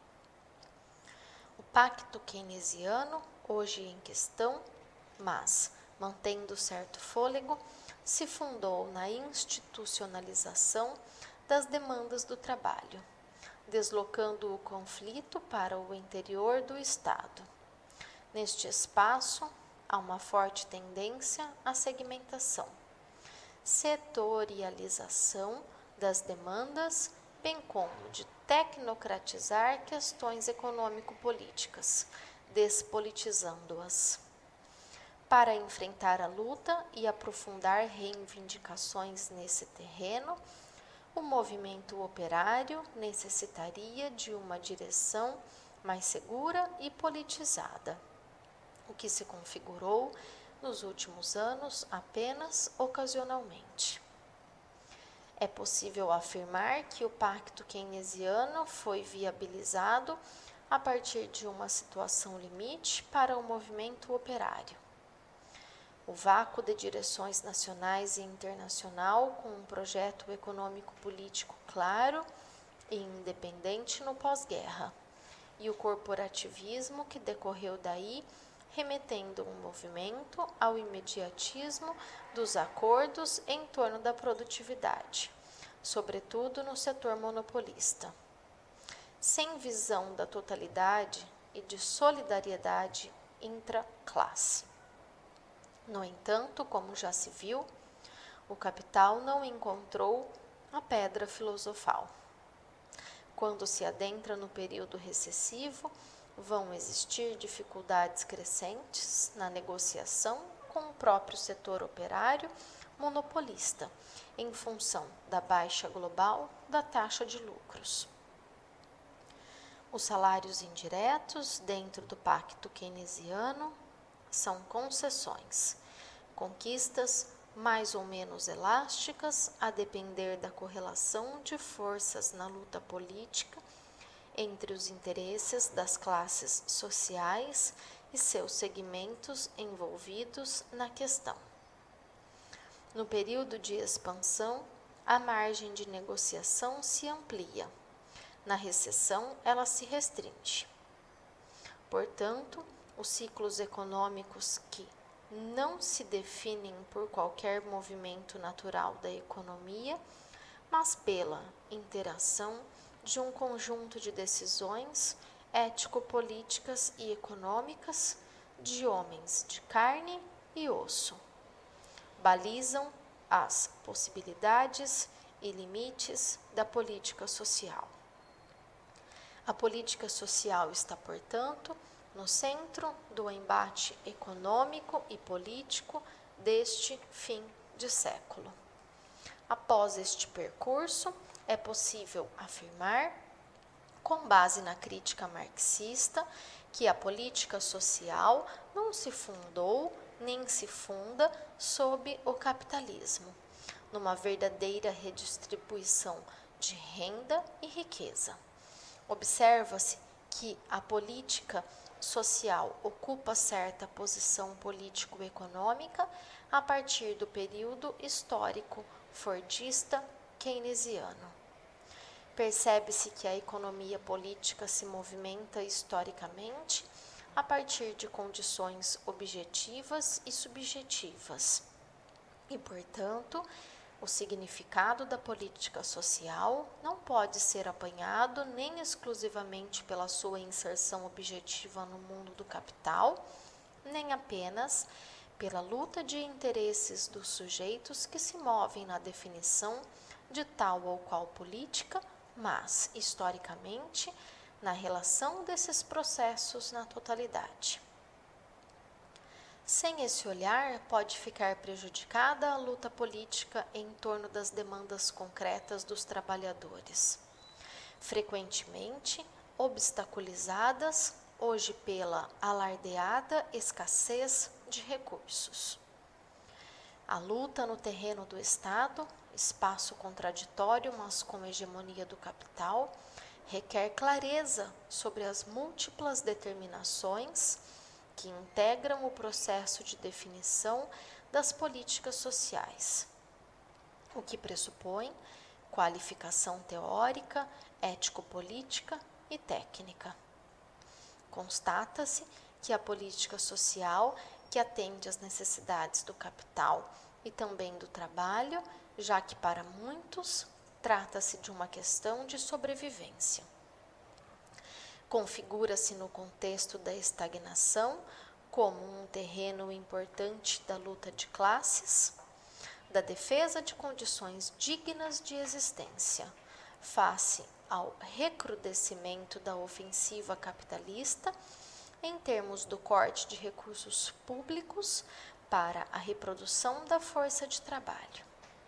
O Pacto Keynesiano, hoje em questão, mas mantendo certo fôlego, se fundou na institucionalização das demandas do trabalho, deslocando o conflito para o interior do Estado. Neste espaço, há uma forte tendência à segmentação, setorialização das demandas, bem como de tecnocratizar questões econômico-políticas, despolitizando-as. Para enfrentar a luta e aprofundar reivindicações nesse terreno, o movimento operário necessitaria de uma direção mais segura e politizada, o que se configurou nos últimos anos apenas ocasionalmente. É possível afirmar que o Pacto Keynesiano foi viabilizado a partir de uma situação limite para o movimento operário. O vácuo de direções nacionais e internacional com um projeto econômico-político claro e independente no pós-guerra, e o corporativismo que decorreu daí, remetendo o movimento ao imediatismo dos acordos em torno da produtividade, sobretudo no setor monopolista. Sem visão da totalidade e de solidariedade intraclasse. No entanto, como já se viu, o capital não encontrou a pedra filosofal. Quando se adentra no período recessivo, vão existir dificuldades crescentes na negociação com o próprio setor operário monopolista, em função da baixa global da taxa de lucros. Os salários indiretos dentro do Pacto Keynesiano são concessões, conquistas mais ou menos elásticas a depender da correlação de forças na luta política entre os interesses das classes sociais e seus segmentos envolvidos na questão. No período de expansão, a margem de negociação se amplia. Na recessão, ela se restringe. Portanto, os ciclos econômicos que não se definem por qualquer movimento natural da economia, mas pela interação de um conjunto de decisões ético-políticas e econômicas de homens de carne e osso, balizam as possibilidades e limites da política social. A política social está, portanto, no centro do embate econômico e político deste fim de século. Após este percurso, é possível afirmar, com base na crítica marxista, que a política social não se fundou nem se funda sob o capitalismo, numa verdadeira redistribuição de renda e riqueza. Observa-se que a política social ocupa certa posição político-econômica a partir do período histórico fordista, keynesiano. Percebe-se que a economia política se movimenta historicamente a partir de condições objetivas e subjetivas. E, portanto, o significado da política social não pode ser apanhado nem exclusivamente pela sua inserção objetiva no mundo do capital, nem apenas pela luta de interesses dos sujeitos que se movem na definição de tal ou qual política, mas, historicamente, na relação desses processos na totalidade. Sem esse olhar, pode ficar prejudicada a luta política em torno das demandas concretas dos trabalhadores, frequentemente obstaculizadas hoje pela alardeada escassez de recursos. A luta no terreno do Estado, espaço contraditório, mas com hegemonia do capital, requer clareza sobre as múltiplas determinações que integram o processo de definição das políticas sociais, o que pressupõe qualificação teórica, ético-política e técnica. Constata-se que a política social, que atende às necessidades do capital e também do trabalho, já que para muitos trata-se de uma questão de sobrevivência. Configura-se no contexto da estagnação como um terreno importante da luta de classes, da defesa de condições dignas de existência, face ao recrudescimento da ofensiva capitalista em termos do corte de recursos públicos para a reprodução da força de trabalho.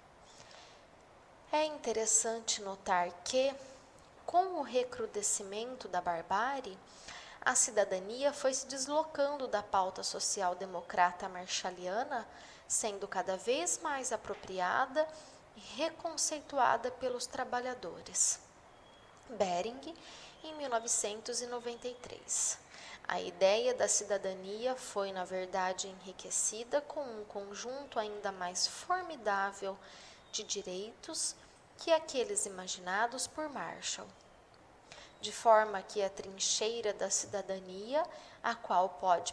É interessante notar que, com o recrudescimento da barbárie, a cidadania foi se deslocando da pauta social-democrata marshalliana, sendo cada vez mais apropriada e reconceituada pelos trabalhadores. Bering, em 1993. A ideia da cidadania foi, na verdade, enriquecida com um conjunto ainda mais formidável de direitos que aqueles imaginados por Marshall, de forma que a trincheira da cidadania, a qual pode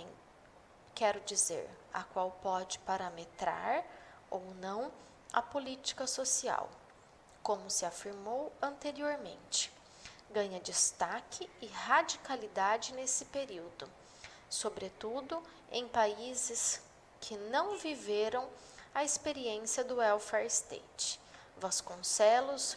parametrar ou não a política social, como se afirmou anteriormente, ganha destaque e radicalidade nesse período, sobretudo em países que não viveram a experiência do welfare state. Vasconcelos,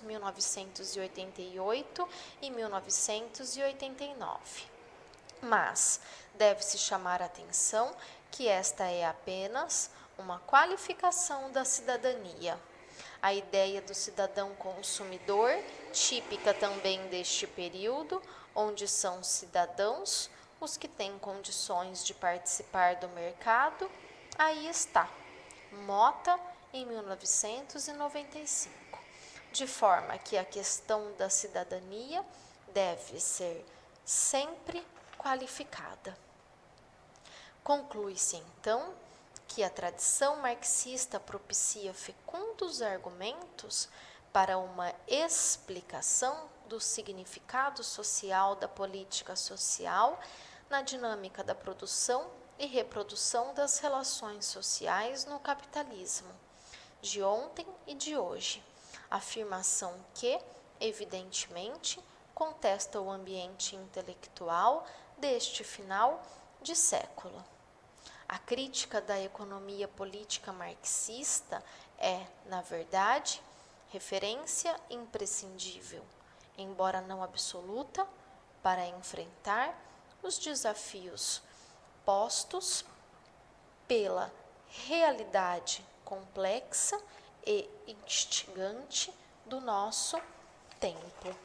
1988 e 1989. Mas deve-se chamar a atenção que esta é apenas uma qualificação da cidadania. A ideia do cidadão consumidor, típica também deste período, onde são cidadãos os que têm condições de participar do mercado, aí está. Mota, em 1995, de forma que a questão da cidadania deve ser sempre qualificada. Conclui-se, então, que a tradição marxista propicia fecundos argumentos para uma explicação do significado social da política social na dinâmica da produção e reprodução das relações sociais no capitalismo, de ontem e de hoje, afirmação que, evidentemente, contesta o ambiente intelectual deste final de século. A crítica da economia política marxista é, na verdade, referência imprescindível, embora não absoluta, para enfrentar os desafios postos pela realidade complexa e instigante do nosso tempo.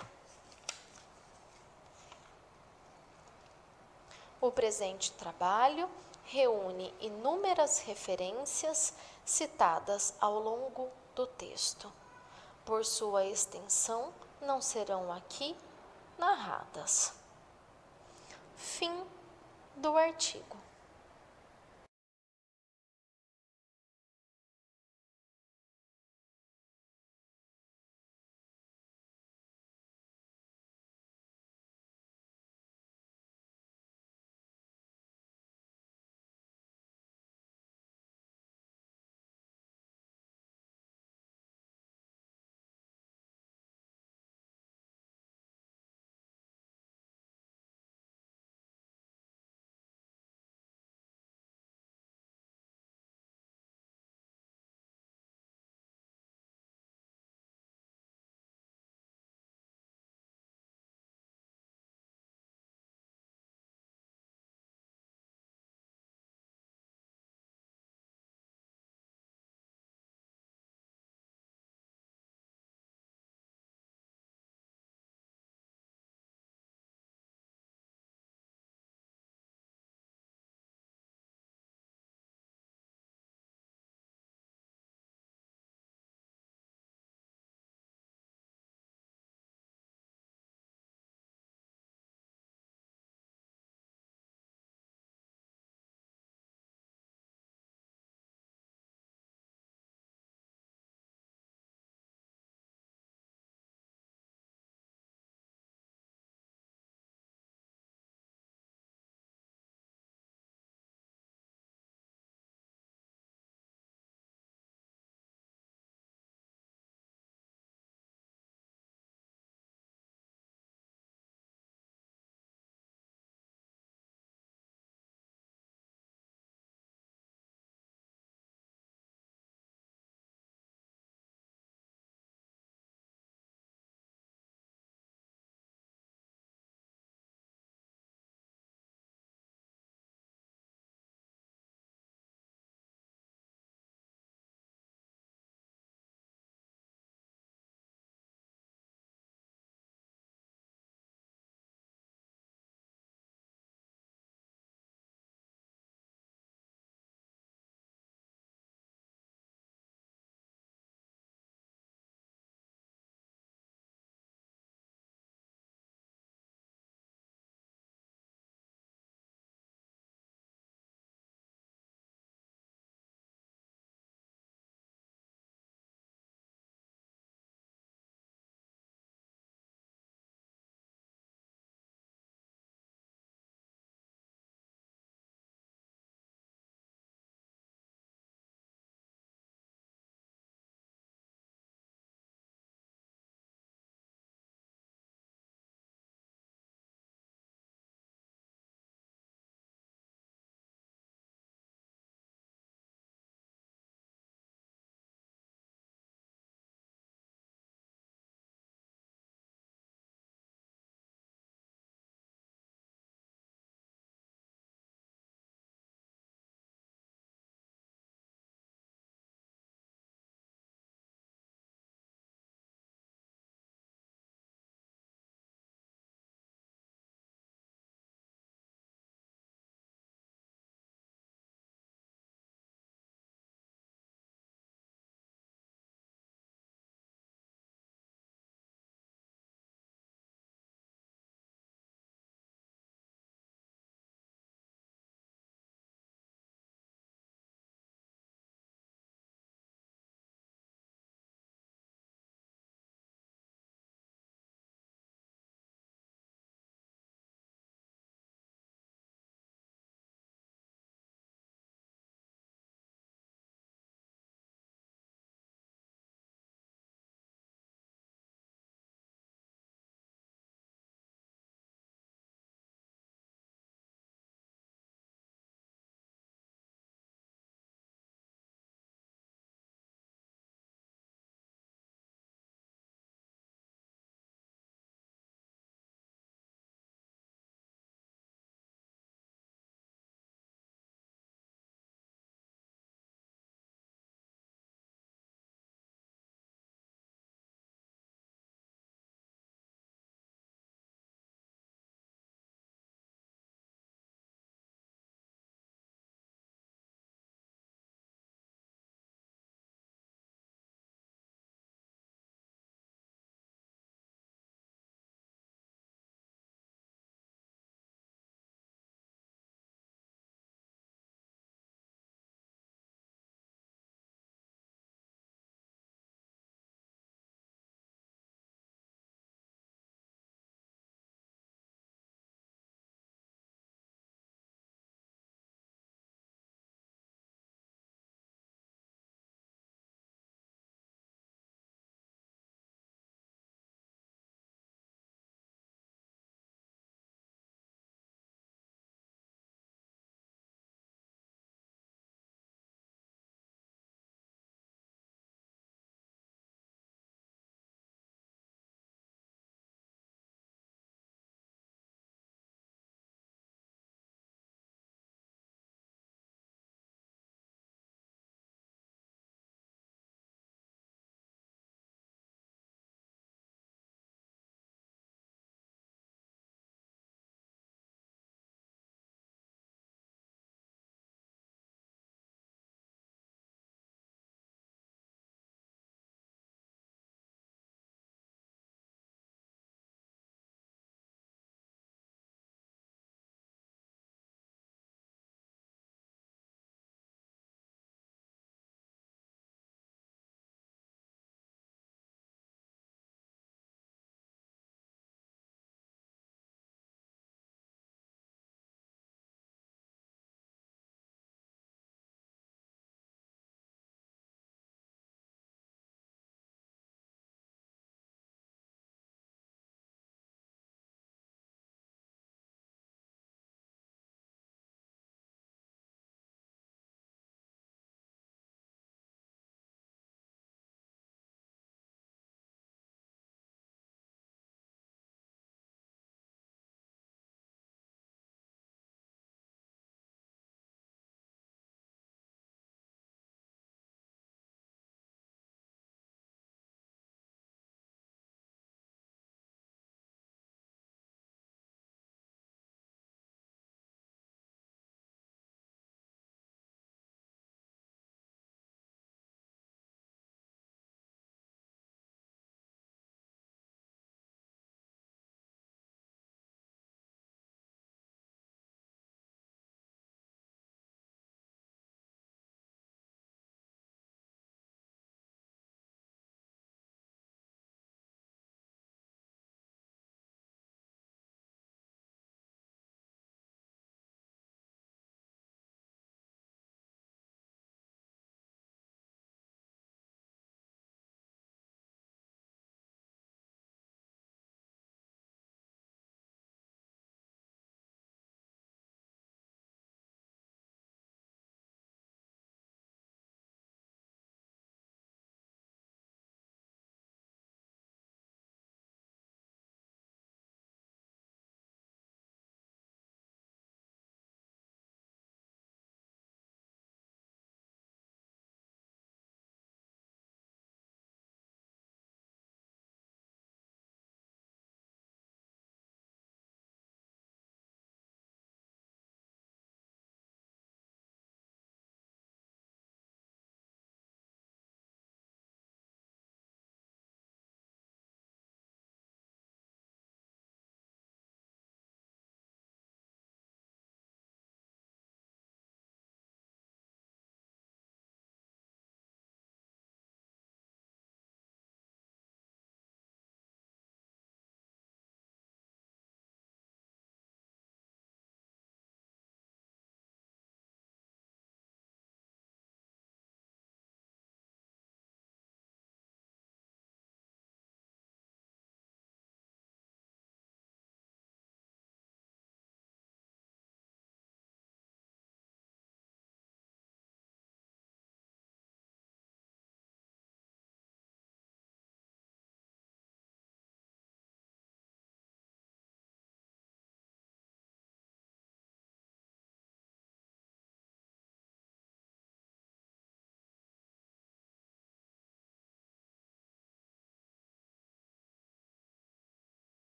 O presente trabalho reúne inúmeras referências citadas ao longo do texto. Por sua extensão, não serão aqui narradas. Fim do artigo.